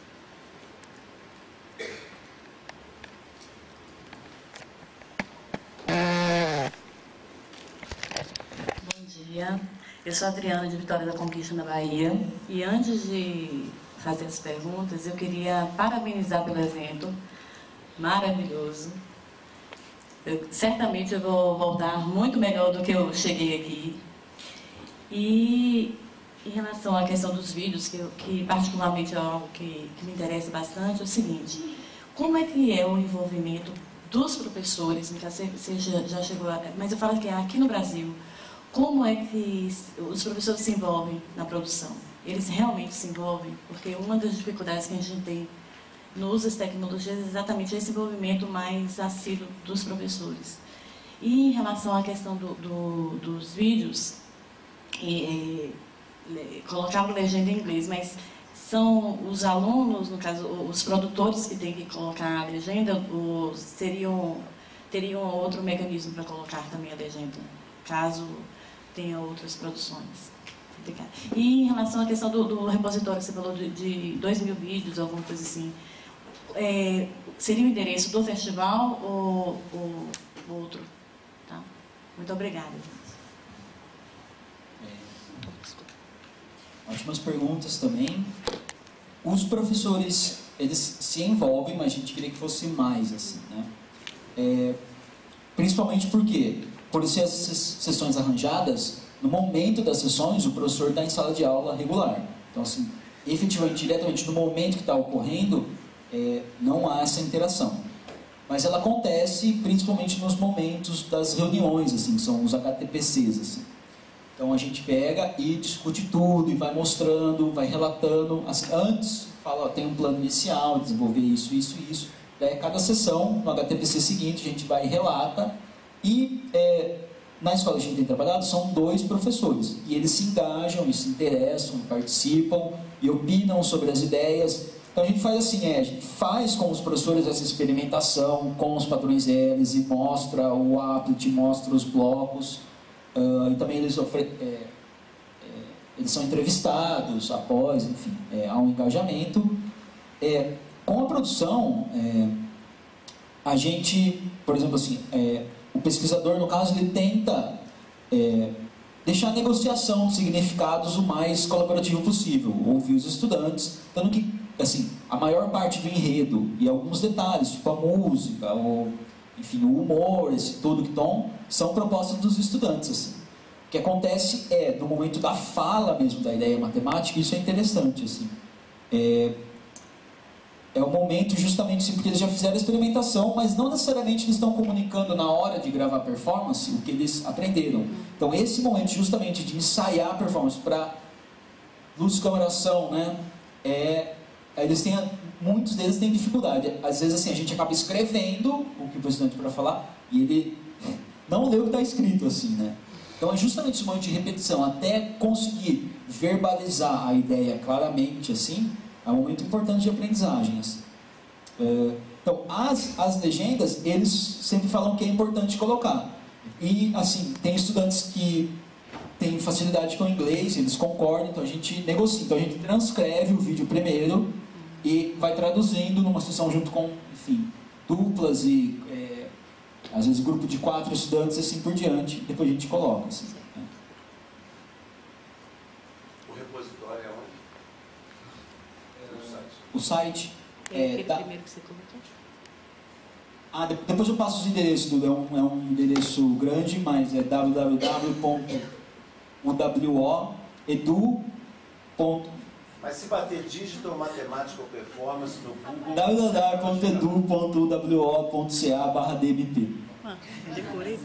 Bom dia, eu sou a Adriana de Vitória da Conquista, na Bahia, e antes de fazer as perguntas, eu queria parabenizar pelo evento maravilhoso. Certamente eu vou voltar muito melhor do que eu cheguei aqui. E em relação à questão dos vídeos, que particularmente é algo que me interessa bastante, é o seguinte: como é que é o envolvimento dos professores, você já chegou mas eu falo que aqui no Brasil, como é que os professores se envolvem na produção? Eles realmente se envolvem? Porque uma das dificuldades que a gente tem no uso das tecnologias é exatamente esse envolvimento mais assíduo dos professores. E em relação à questão dos vídeos, colocaram legenda em inglês, mas são os alunos, no caso, os produtores que têm que colocar a legenda, ou teriam outro mecanismo para colocar também a legenda, caso tenha outras produções. Obrigada. E em relação à questão do repositório, que você falou de 2.000 vídeos, alguma coisa assim, seria o endereço do festival ou outro? Tá? Muito obrigada. Ótimas perguntas também. Os professores, eles se envolvem, mas a gente queria que fosse mais, assim, né? Principalmente porque, por ser essas sessões arranjadas, no momento das sessões, o professor está em sala de aula regular. Então, assim, efetivamente, diretamente no momento que está ocorrendo, não há essa interação. Mas ela acontece principalmente nos momentos das reuniões, assim, que são os HTPCs, assim. Então a gente pega e discute tudo, e vai mostrando, vai relatando. Antes, fala, tem um plano inicial, desenvolver isso, isso e isso. Daí cada sessão, no HTPC seguinte, a gente vai e relata. E na escola que a gente tem trabalhado, são 2 professores. E eles se engajam, e se interessam, e participam, e opinam sobre as ideias. Então a gente faz assim, a gente faz com os professores essa experimentação com os padrões L's e mostra o applet, mostra os blocos, e também eles são entrevistados após, enfim, há um engajamento. Com a produção, a gente, por exemplo, assim, o pesquisador, no caso, ele tenta deixar a negociação de significados o mais colaborativo possível, ouvir os estudantes, tanto que, assim, a maior parte do enredo e alguns detalhes, tipo a música, enfim, o humor, esse todo que tom, são propostas dos estudantes, assim. O que acontece no momento da fala mesmo da ideia matemática, isso é interessante, assim. É o momento justamente assim, porque eles já fizeram a experimentação, mas não necessariamente eles estão comunicando na hora de gravar a performance o que eles aprenderam. Então esse momento justamente de ensaiar a performance para luz, câmera, ação, né? Muitos deles têm dificuldade. Às vezes assim, a gente acaba escrevendo o que o estudante para falar e ele não lê o que está escrito assim, né? Então é justamente esse momento de repetição, até conseguir verbalizar a ideia claramente assim, é um momento importante de aprendizagem. Assim. Então, as legendas, eles sempre falam que é importante colocar. E, assim, tem estudantes que têm facilidade com o inglês, eles concordam, então a gente negocia. Então, a gente transcreve o vídeo primeiro e vai traduzindo numa sessão junto com, enfim, duplas e, às vezes, grupo de 4 estudantes e assim por diante. Depois a gente coloca, assim. O repositório é onde? O site aquele primeiro que você comentou? Depois eu passo os endereços, tudo. É um endereço grande, mas é www.uwoedu. Mas se bater dígito ou matemática ou performance no Google... www.edu.wo.ca/dmp. Decorei.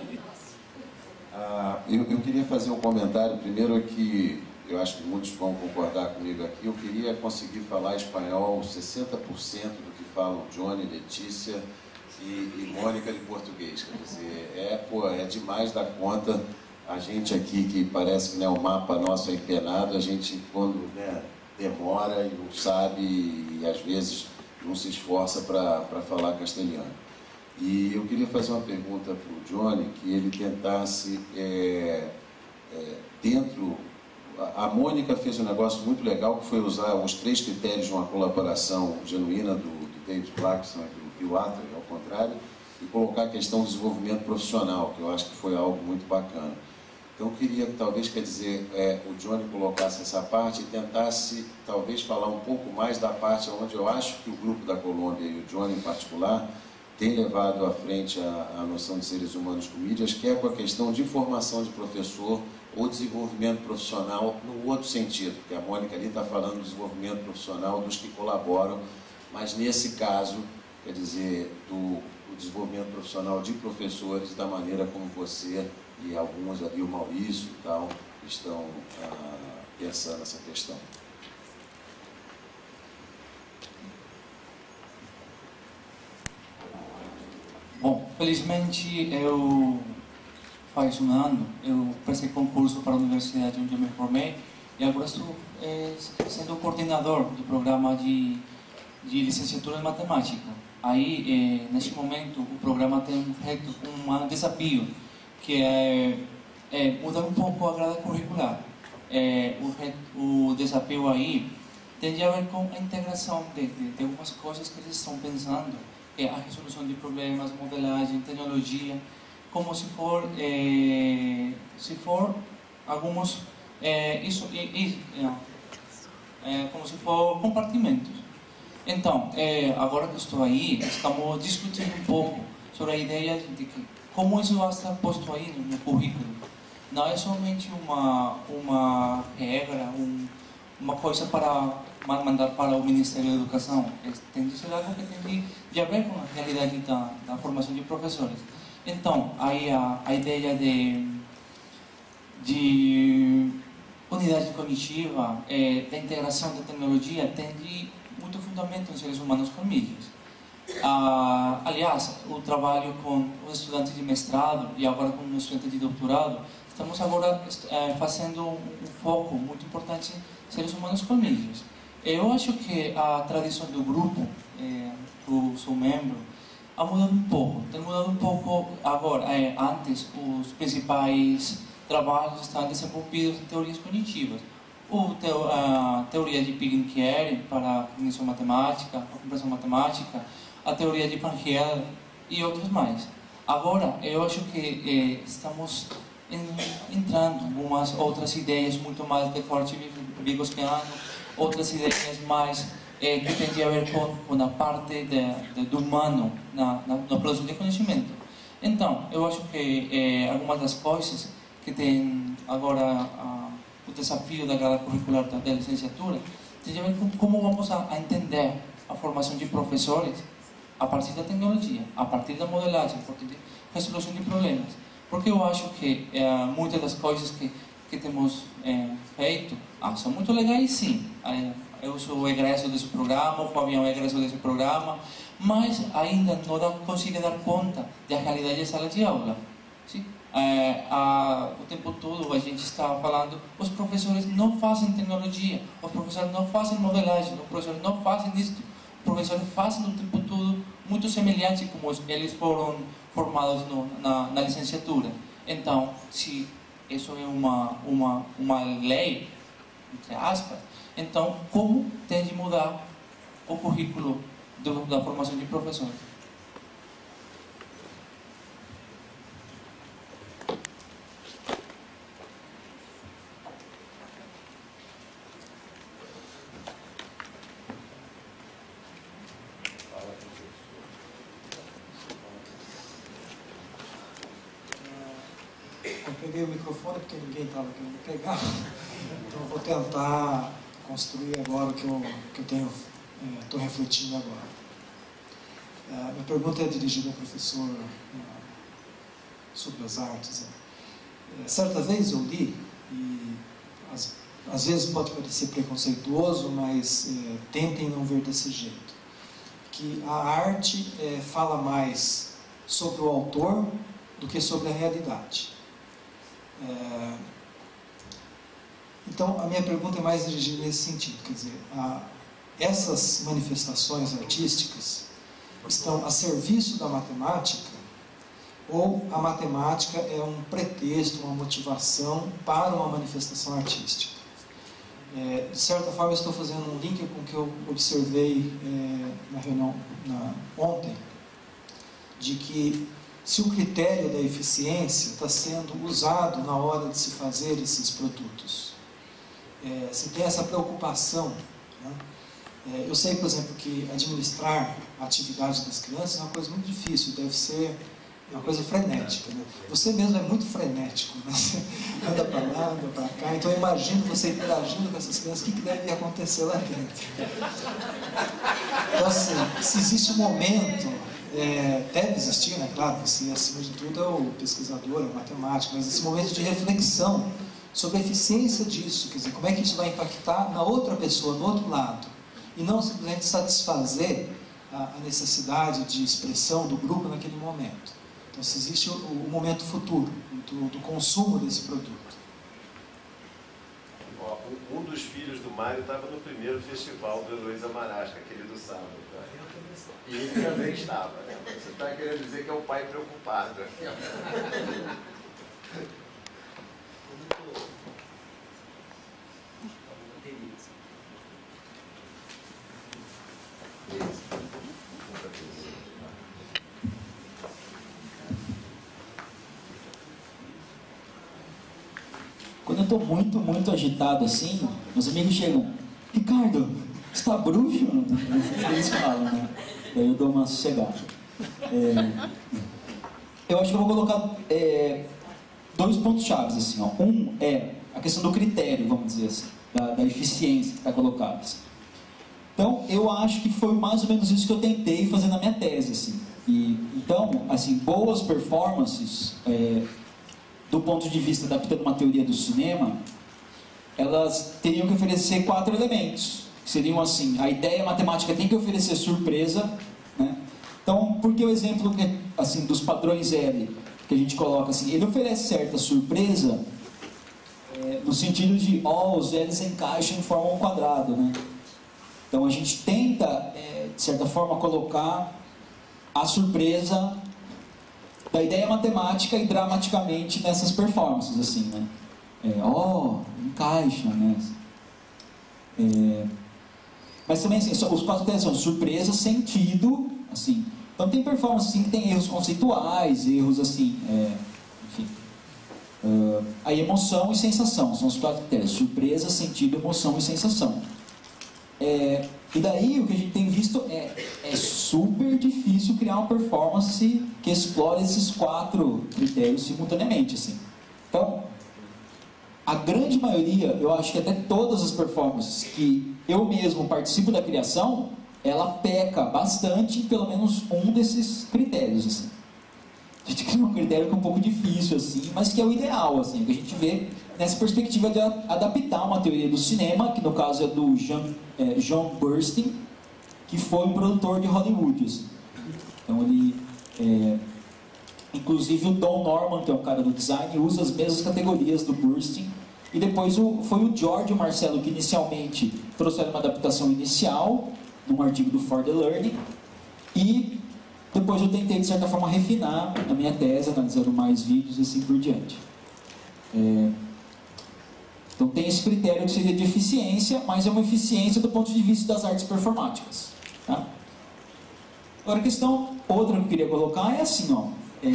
Eu queria fazer um comentário. Primeiro que eu acho que muitos vão concordar comigo aqui. Eu queria conseguir falar espanhol 60% do que falam Johnny, Letícia e Mônica de português. Quer dizer, é demais da conta. A gente aqui, que parece que o mapa nosso é empenado, a gente quando demora e não sabe e às vezes não se esforça para falar castelhano. E eu queria fazer uma pergunta para o Johnny, que ele tentasse A Mônica fez um negócio muito legal, que foi usar os 3 critérios de uma colaboração genuína do David Clarkson e do Bill Ather, ao contrário, e colocar a questão do desenvolvimento profissional, que eu acho que foi algo muito bacana. Então eu queria, talvez, o Johnny colocasse essa parte e tentasse, talvez, falar um pouco mais da parte onde eu acho que o grupo da Colômbia e o Johnny em particular tem levado à frente a noção de seres humanos com mídias, que é com a questão de formação de professor ou desenvolvimento profissional no outro sentido, porque a Mônica ali está falando do desenvolvimento profissional dos que colaboram, mas nesse caso, quer dizer, do desenvolvimento profissional de professores, da maneira como você e alguns ali, o Maurício e tal, estão pensando essa questão. Bom, felizmente faz um ano eu prestei concurso para a universidade onde eu me formei e agora estou sendo coordenador do programa de licenciatura em matemática. Aí, neste momento, o programa tem um desafio, que é mudar um pouco a grade curricular. O desafio aí tem a ver com a integração de algumas coisas que eles estão pensando, a resolução de problemas, modelagem, tecnologia, como se for alguns como se for compartimentos. Então, agora que estou aí, estamos discutindo um pouco sobre a ideia de que como isso vai estar posto aí no currículo. Não é somente uma regra, uma coisa para mandar para o Ministério da Educação. Tem de ser algo que tem de ver com a realidade da formação de professores. Então, aí a ideia de unidade cognitiva, da integração da tecnologia, tem muito fundamento em seres humanos com mídias. Aliás, o trabalho com os estudantes de mestrado e agora com os estudantes de doutorado, estamos agora fazendo um foco muito importante em seres humanos com mídias. eu acho que a tradição do grupo, eu sou membro, ha mudado um pouco. Tem mudado um pouco agora. Antes, os principais trabalhos estavam desenvolvidos em teorias cognitivas. A teoria de Pignchieri para a cognição matemática, a compreensão matemática, a teoria de Pan-Held e outros mais. Agora, eu acho que estamos entrando em algumas outras ideias muito mais de corte vygotsiano, outras ideias mais que têm a ver com a parte do humano na produção de conhecimento. Então, eu acho que algumas das coisas que tem agora o desafio da grade curricular da licenciatura tem a ver com como vamos a entender a formação de professores a partir da tecnologia, a partir da modelagem, a partir da resolução de problemas. Porque eu acho que muitas das coisas que temos feito são muito legais, sim. Eu sou egresso desse programa, o Fabião é egresso desse programa, mas ainda não consigo dar conta da realidade da sala de aula. Sim? O tempo todo a gente está falando, os professores não fazem tecnologia, os professores não fazem modelagem, os professores não fazem isto, os professores fazem o tempo todo muito semelhante como eles foram formados na licenciatura. Então, se isso é uma lei, entre aspas, então como tem de mudar o currículo da formação de professores? Eu peguei o microfone porque ninguém estava querendo pegar, então eu vou tentar construir agora o que eu estou refletindo agora. Minha pergunta é dirigida ao professor sobre as artes. Certa vez eu li, e às vezes pode parecer preconceituoso, mas tentem não ver desse jeito, que a arte fala mais sobre o autor do que sobre a realidade. Então, a minha pergunta é mais dirigida nesse sentido, quer dizer, essas manifestações artísticas estão a serviço da matemática ou a matemática é um pretexto, uma motivação para uma manifestação artística? De certa forma, eu estou fazendo um link com o que eu observei na reunião ontem, de que se o critério da eficiência está sendo usado na hora de se fazer esses produtos. Se tem essa preocupação, né? Eu sei, por exemplo, que administrar a atividade das crianças é uma coisa muito difícil, deve ser uma coisa frenética, né? Você mesmo é muito frenético, né? Você anda para lá, anda para cá, então eu imagino você interagindo com essas crianças, o que deve acontecer lá dentro. Então, assim, se existe um momento, deve existir, né? Claro, você, acima de tudo, é o pesquisador, é o matemático, mas esse momento de reflexão sobre a eficiência disso, quer dizer, como é que isso vai impactar na outra pessoa, no outro lado, e não simplesmente satisfazer a necessidade de expressão do grupo naquele momento. Então, se existe o momento futuro, do consumo desse produto. Um dos filhos do Mário estava no primeiro festival do Heloísa Marasca, aquele do sábado. Tá? E ele também estava. Né? Você está querendo dizer que é um pai preocupado. Quando eu estou muito agitado assim, meus amigos chegam, Ricardo, você está bruxo? Eles falam, né? Daí eu dou uma sossegada. Eu acho que eu vou colocar dois pontos chaves, assim, ó. Um é a questão do critério, vamos dizer assim, da eficiência que está colocada. Assim. Então, eu acho que foi mais ou menos isso que eu tentei fazer na minha tese, assim. Então, assim, boas performances, do ponto de vista adaptando uma teoria do cinema, elas teriam que oferecer 4 elementos. Que seriam assim, a ideia matemática tem que oferecer surpresa, né? Então, por que o exemplo assim, dos padrões L, que a gente coloca assim, ele oferece certa surpresa, no sentido de, os L's encaixam e formam um quadrado, né? Então a gente tenta, de certa forma, colocar a surpresa da ideia matemática e dramaticamente nessas performances, assim, né? Encaixa, né? Mas também, assim, os 4 critérios são surpresa, sentido, assim. Então tem performances assim, que tem erros conceituais, erros assim, enfim. Aí emoção e sensação, são os 4 critérios: surpresa, sentido, emoção e sensação. E daí o que a gente tem visto é super difícil criar uma performance que explore esses 4 critérios simultaneamente, assim. Então, a grande maioria, eu acho que até todas as performances que eu mesmo participo da criação, ela peca bastante em pelo menos um desses critérios, assim. A gente cria um critério que é um pouco difícil, assim, mas que é o ideal, assim, que a gente vê nessa perspectiva de adaptar uma teoria do cinema, que no caso é do John Burstein, que foi um produtor de Hollywood, assim. Então ele, inclusive o Don Norman, que é um cara do design, usa as mesmas categorias do Burstein, e depois foi o George e o Marcelo que inicialmente trouxeram uma adaptação inicial, num artigo do For the Learning, e depois eu tentei, de certa forma, refinar a minha tese, analisando mais vídeos e assim por diante. Então tem esse critério que seria de eficiência, mas é uma eficiência do ponto de vista das artes performáticas. Tá? Agora a questão outra que eu queria colocar é assim, ó.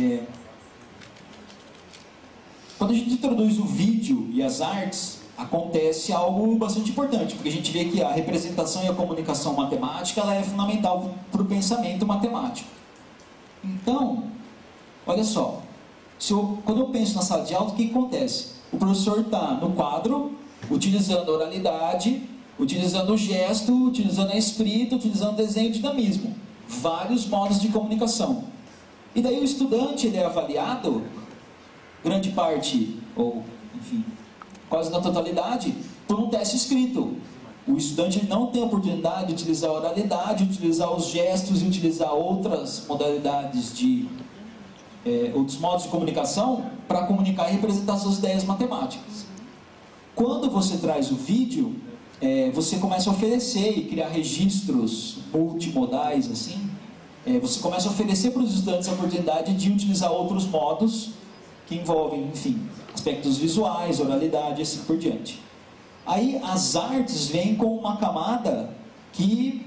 Quando a gente introduz o vídeo e as artes, acontece algo bastante importante, porque a gente vê que a representação e a comunicação matemática ela é fundamental para o pensamento matemático. Então, olha só, quando eu penso na sala de aula, o que acontece? O professor está no quadro, utilizando a oralidade, utilizando o gesto, utilizando a escrita, utilizando o desenho e o dinamismo. Vários modos de comunicação. E daí o estudante ele é avaliado, grande parte, ou enfim, quase na totalidade, por um teste escrito. O estudante não tem a oportunidade de utilizar a oralidade, utilizar os gestos e utilizar outras modalidades outros modos de comunicação para comunicar e representar suas ideias matemáticas. Quando você traz o vídeo, você começa a oferecer e criar registros multimodais, assim. Você começa a oferecer para os estudantes a oportunidade de utilizar outros modos que envolvem, enfim, aspectos visuais, oralidade e assim por diante. Aí as artes vêm com uma camada que,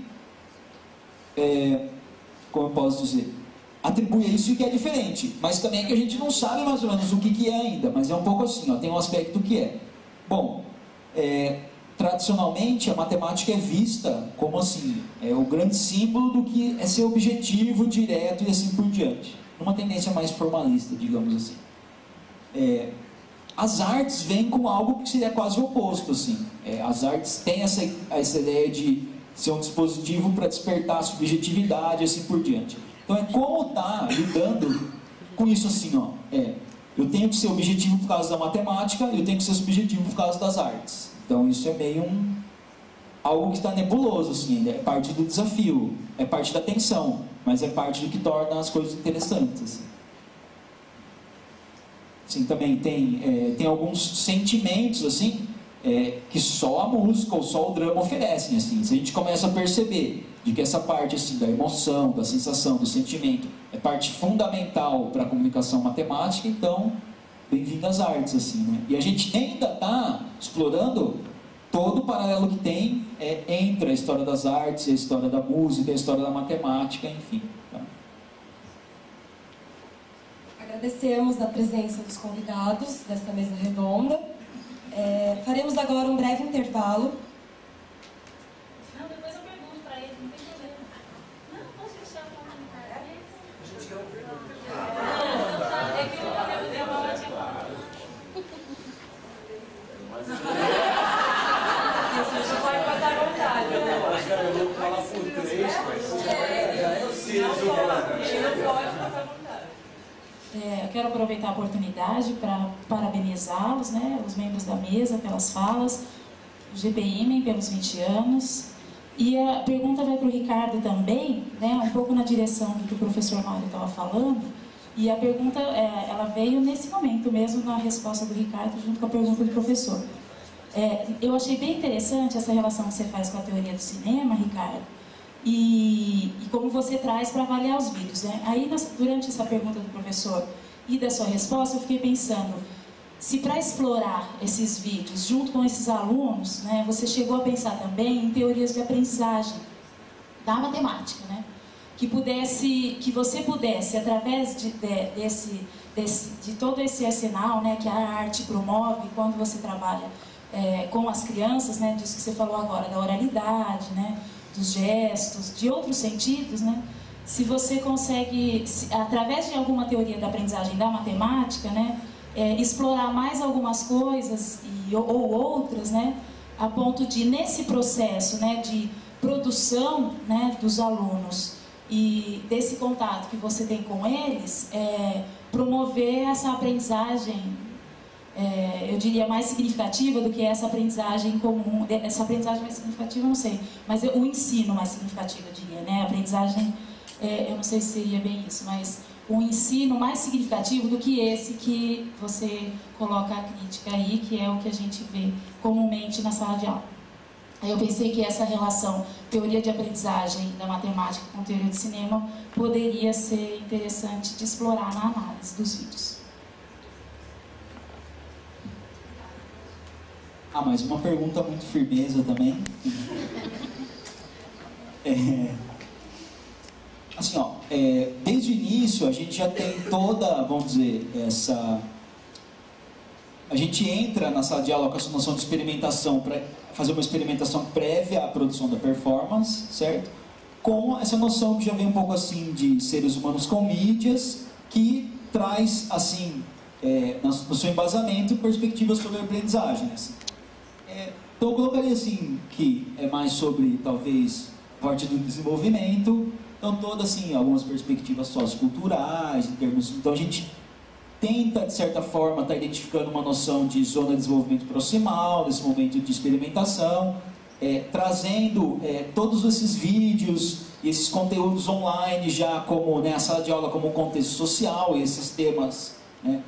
como eu posso dizer, atribui a isso que é diferente, mas também é que a gente não sabe mais ou menos o que é ainda, mas é um pouco assim, ó, tem um aspecto que é. Bom, tradicionalmente a matemática é vista como assim, o grande símbolo do que é ser objetivo, direto e assim por diante, numa tendência mais formalista, digamos assim. As artes vêm com algo que seria quase o oposto, assim. As artes têm essa ideia de ser um dispositivo para despertar a subjetividade e assim por diante. Então como está lidando com isso assim, ó. Eu tenho que ser objetivo por causa da matemática e eu tenho que ser subjetivo por causa das artes. Então isso é meio algo que está nebuloso, assim, é parte do desafio, é parte da tensão, mas é parte do que torna as coisas interessantes, assim. Assim, também tem alguns sentimentos assim, que só a música ou só o drama oferecem. Assim. Se a gente começa a perceber de que essa parte assim, da emoção, da sensação, do sentimento é parte fundamental para a comunicação matemática, então bem-vindo às artes. Assim, né? E a gente ainda está explorando todo o paralelo que tem entre a história das artes, a história da música, a história da matemática, enfim. Tá? Agradecemos a presença dos convidados desta mesa redonda. Faremos agora um breve intervalo. Não, depois eu pergunto para ele, não tem problema. Não, posso deixar o comentário. A gente quer ouvir. É que eu vou ter uma ótima. Você pode passar à vontade. Eu acho que eu vou falar por 3, mas eu sei. Não pode passar à vontade. Eu quero aproveitar a oportunidade para parabenizá-los, né, os membros da mesa, pelas falas, o GPIMEN pelos 20 anos. E a pergunta vai para o Ricardo também, né, um pouco na direção do que o professor Mário estava falando. E a pergunta ela veio nesse momento mesmo, na resposta do Ricardo, junto com a pergunta do professor. Eu achei bem interessante essa relação que você faz com a teoria do cinema, Ricardo, e como você traz para avaliar os vídeos, né? Aí, durante essa pergunta do professor e da sua resposta, eu fiquei pensando, se para explorar esses vídeos junto com esses alunos, né, você chegou a pensar também em teorias de aprendizagem da matemática, né? Que você pudesse, através de todo esse arsenal, né, que a arte promove quando você trabalha com as crianças, né, disso que você falou agora, da oralidade, né, dos gestos, de outros sentidos, né, se você consegue, através de alguma teoria da aprendizagem da matemática, né, explorar mais algumas coisas ou outras, né, a ponto de, nesse processo, né, de produção, né, dos alunos e desse contato que você tem com eles, promover essa aprendizagem, eu diria, mais significativa do que essa aprendizagem comum. Essa aprendizagem mais significativa, eu não sei, mas o ensino mais significativo, eu diria, né? A aprendizagem, eu não sei se seria bem isso, mas o ensino mais significativo do que esse que você coloca a crítica aí, que é o que a gente vê comumente na sala de aula. Aí eu pensei que essa relação teoria de aprendizagem da matemática com teoria de cinema poderia ser interessante de explorar na análise dos vídeos. Mais uma pergunta muito firmeza também. Assim, ó, desde o início a gente já tem toda, vamos dizer, a gente entra na sala de aula com essa noção de experimentação para fazer uma experimentação prévia à produção da performance, certo? Com essa noção que já vem um pouco assim de seres humanos com mídias, que traz, assim, no seu embasamento, perspectivas sobre a aprendizagem, assim. Então eu colocaria assim, que é mais sobre, talvez, parte do desenvolvimento, então todas, assim, algumas perspectivas socioculturais, em termos... Então a gente tenta, de certa forma, estar identificando uma noção de zona de desenvolvimento proximal, nesse momento de experimentação, trazendo todos esses vídeos e esses conteúdos online já como, né, a sala de aula como contexto social, e esses temas, né,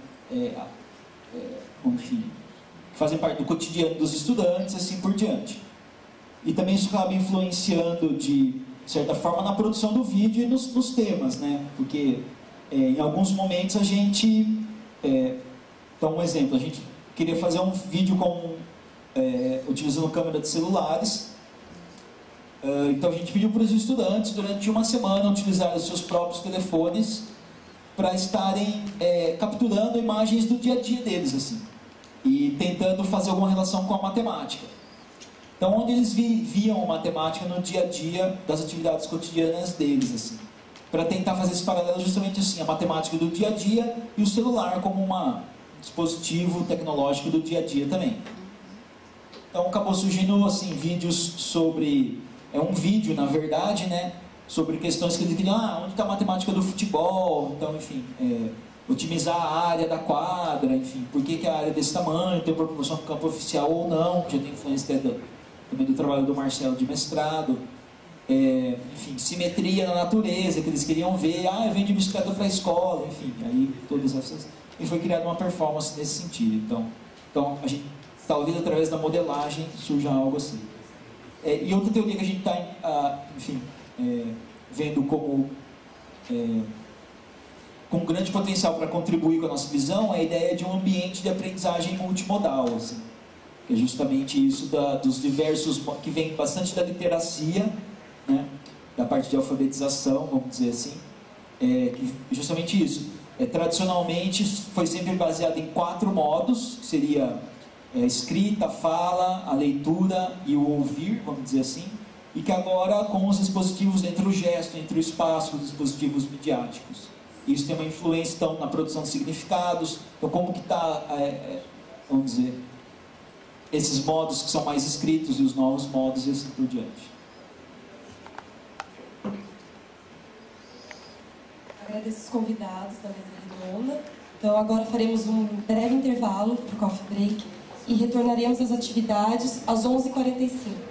enfim, que fazem parte do cotidiano dos estudantes, assim por diante. E também isso acaba influenciando, de certa forma, na produção do vídeo e nos temas, né? Porque em alguns momentos a gente... então, um exemplo, a gente queria fazer um vídeo utilizando câmera de celulares. Então a gente pediu para os estudantes, durante uma semana, utilizar os seus próprios telefones para estarem capturando imagens do dia a dia deles, assim, e tentando fazer alguma relação com a matemática. Então, onde eles viam a matemática no dia a dia das atividades cotidianas deles, assim, para tentar fazer esse paralelo justamente assim, a matemática do dia a dia e o celular como um dispositivo tecnológico do dia a dia também. Então acabou surgindo assim, vídeos sobre... um vídeo, na verdade, né, sobre questões que eles queriam, onde está a matemática do futebol, então, enfim, otimizar a área da quadra, enfim, por que a área é desse tamanho, tem proporção com o campo oficial ou não, que já tem influência também do trabalho do Marcelo de mestrado. Enfim, simetria na natureza, que eles queriam ver, eu venho de bicicleta para a escola, enfim, aí todas essas... E foi criada uma performance nesse sentido. Então a gente, talvez através da modelagem, surja algo assim. E outra teoria que a gente está, enfim, vendo como com grande potencial para contribuir com a nossa visão é a ideia de um ambiente de aprendizagem multimodal, assim, que é justamente isso dos diversos, que vem bastante da literacia, né, da parte de alfabetização, vamos dizer assim, que justamente isso. Tradicionalmente foi sempre baseado em 4 modos, que seria a escrita, a fala, a leitura e o ouvir, vamos dizer assim, e que agora com os dispositivos entre o gesto, entre o espaço, os dispositivos midiáticos. Isso tem uma influência, então, na produção de significados. Então, como que está, vamos dizer, esses modos que são mais escritos e os novos modos e assim por diante. Agradeço os convidados da mesa redonda. Então, agora faremos um breve intervalo para o coffee break e retornaremos às atividades às 11h45.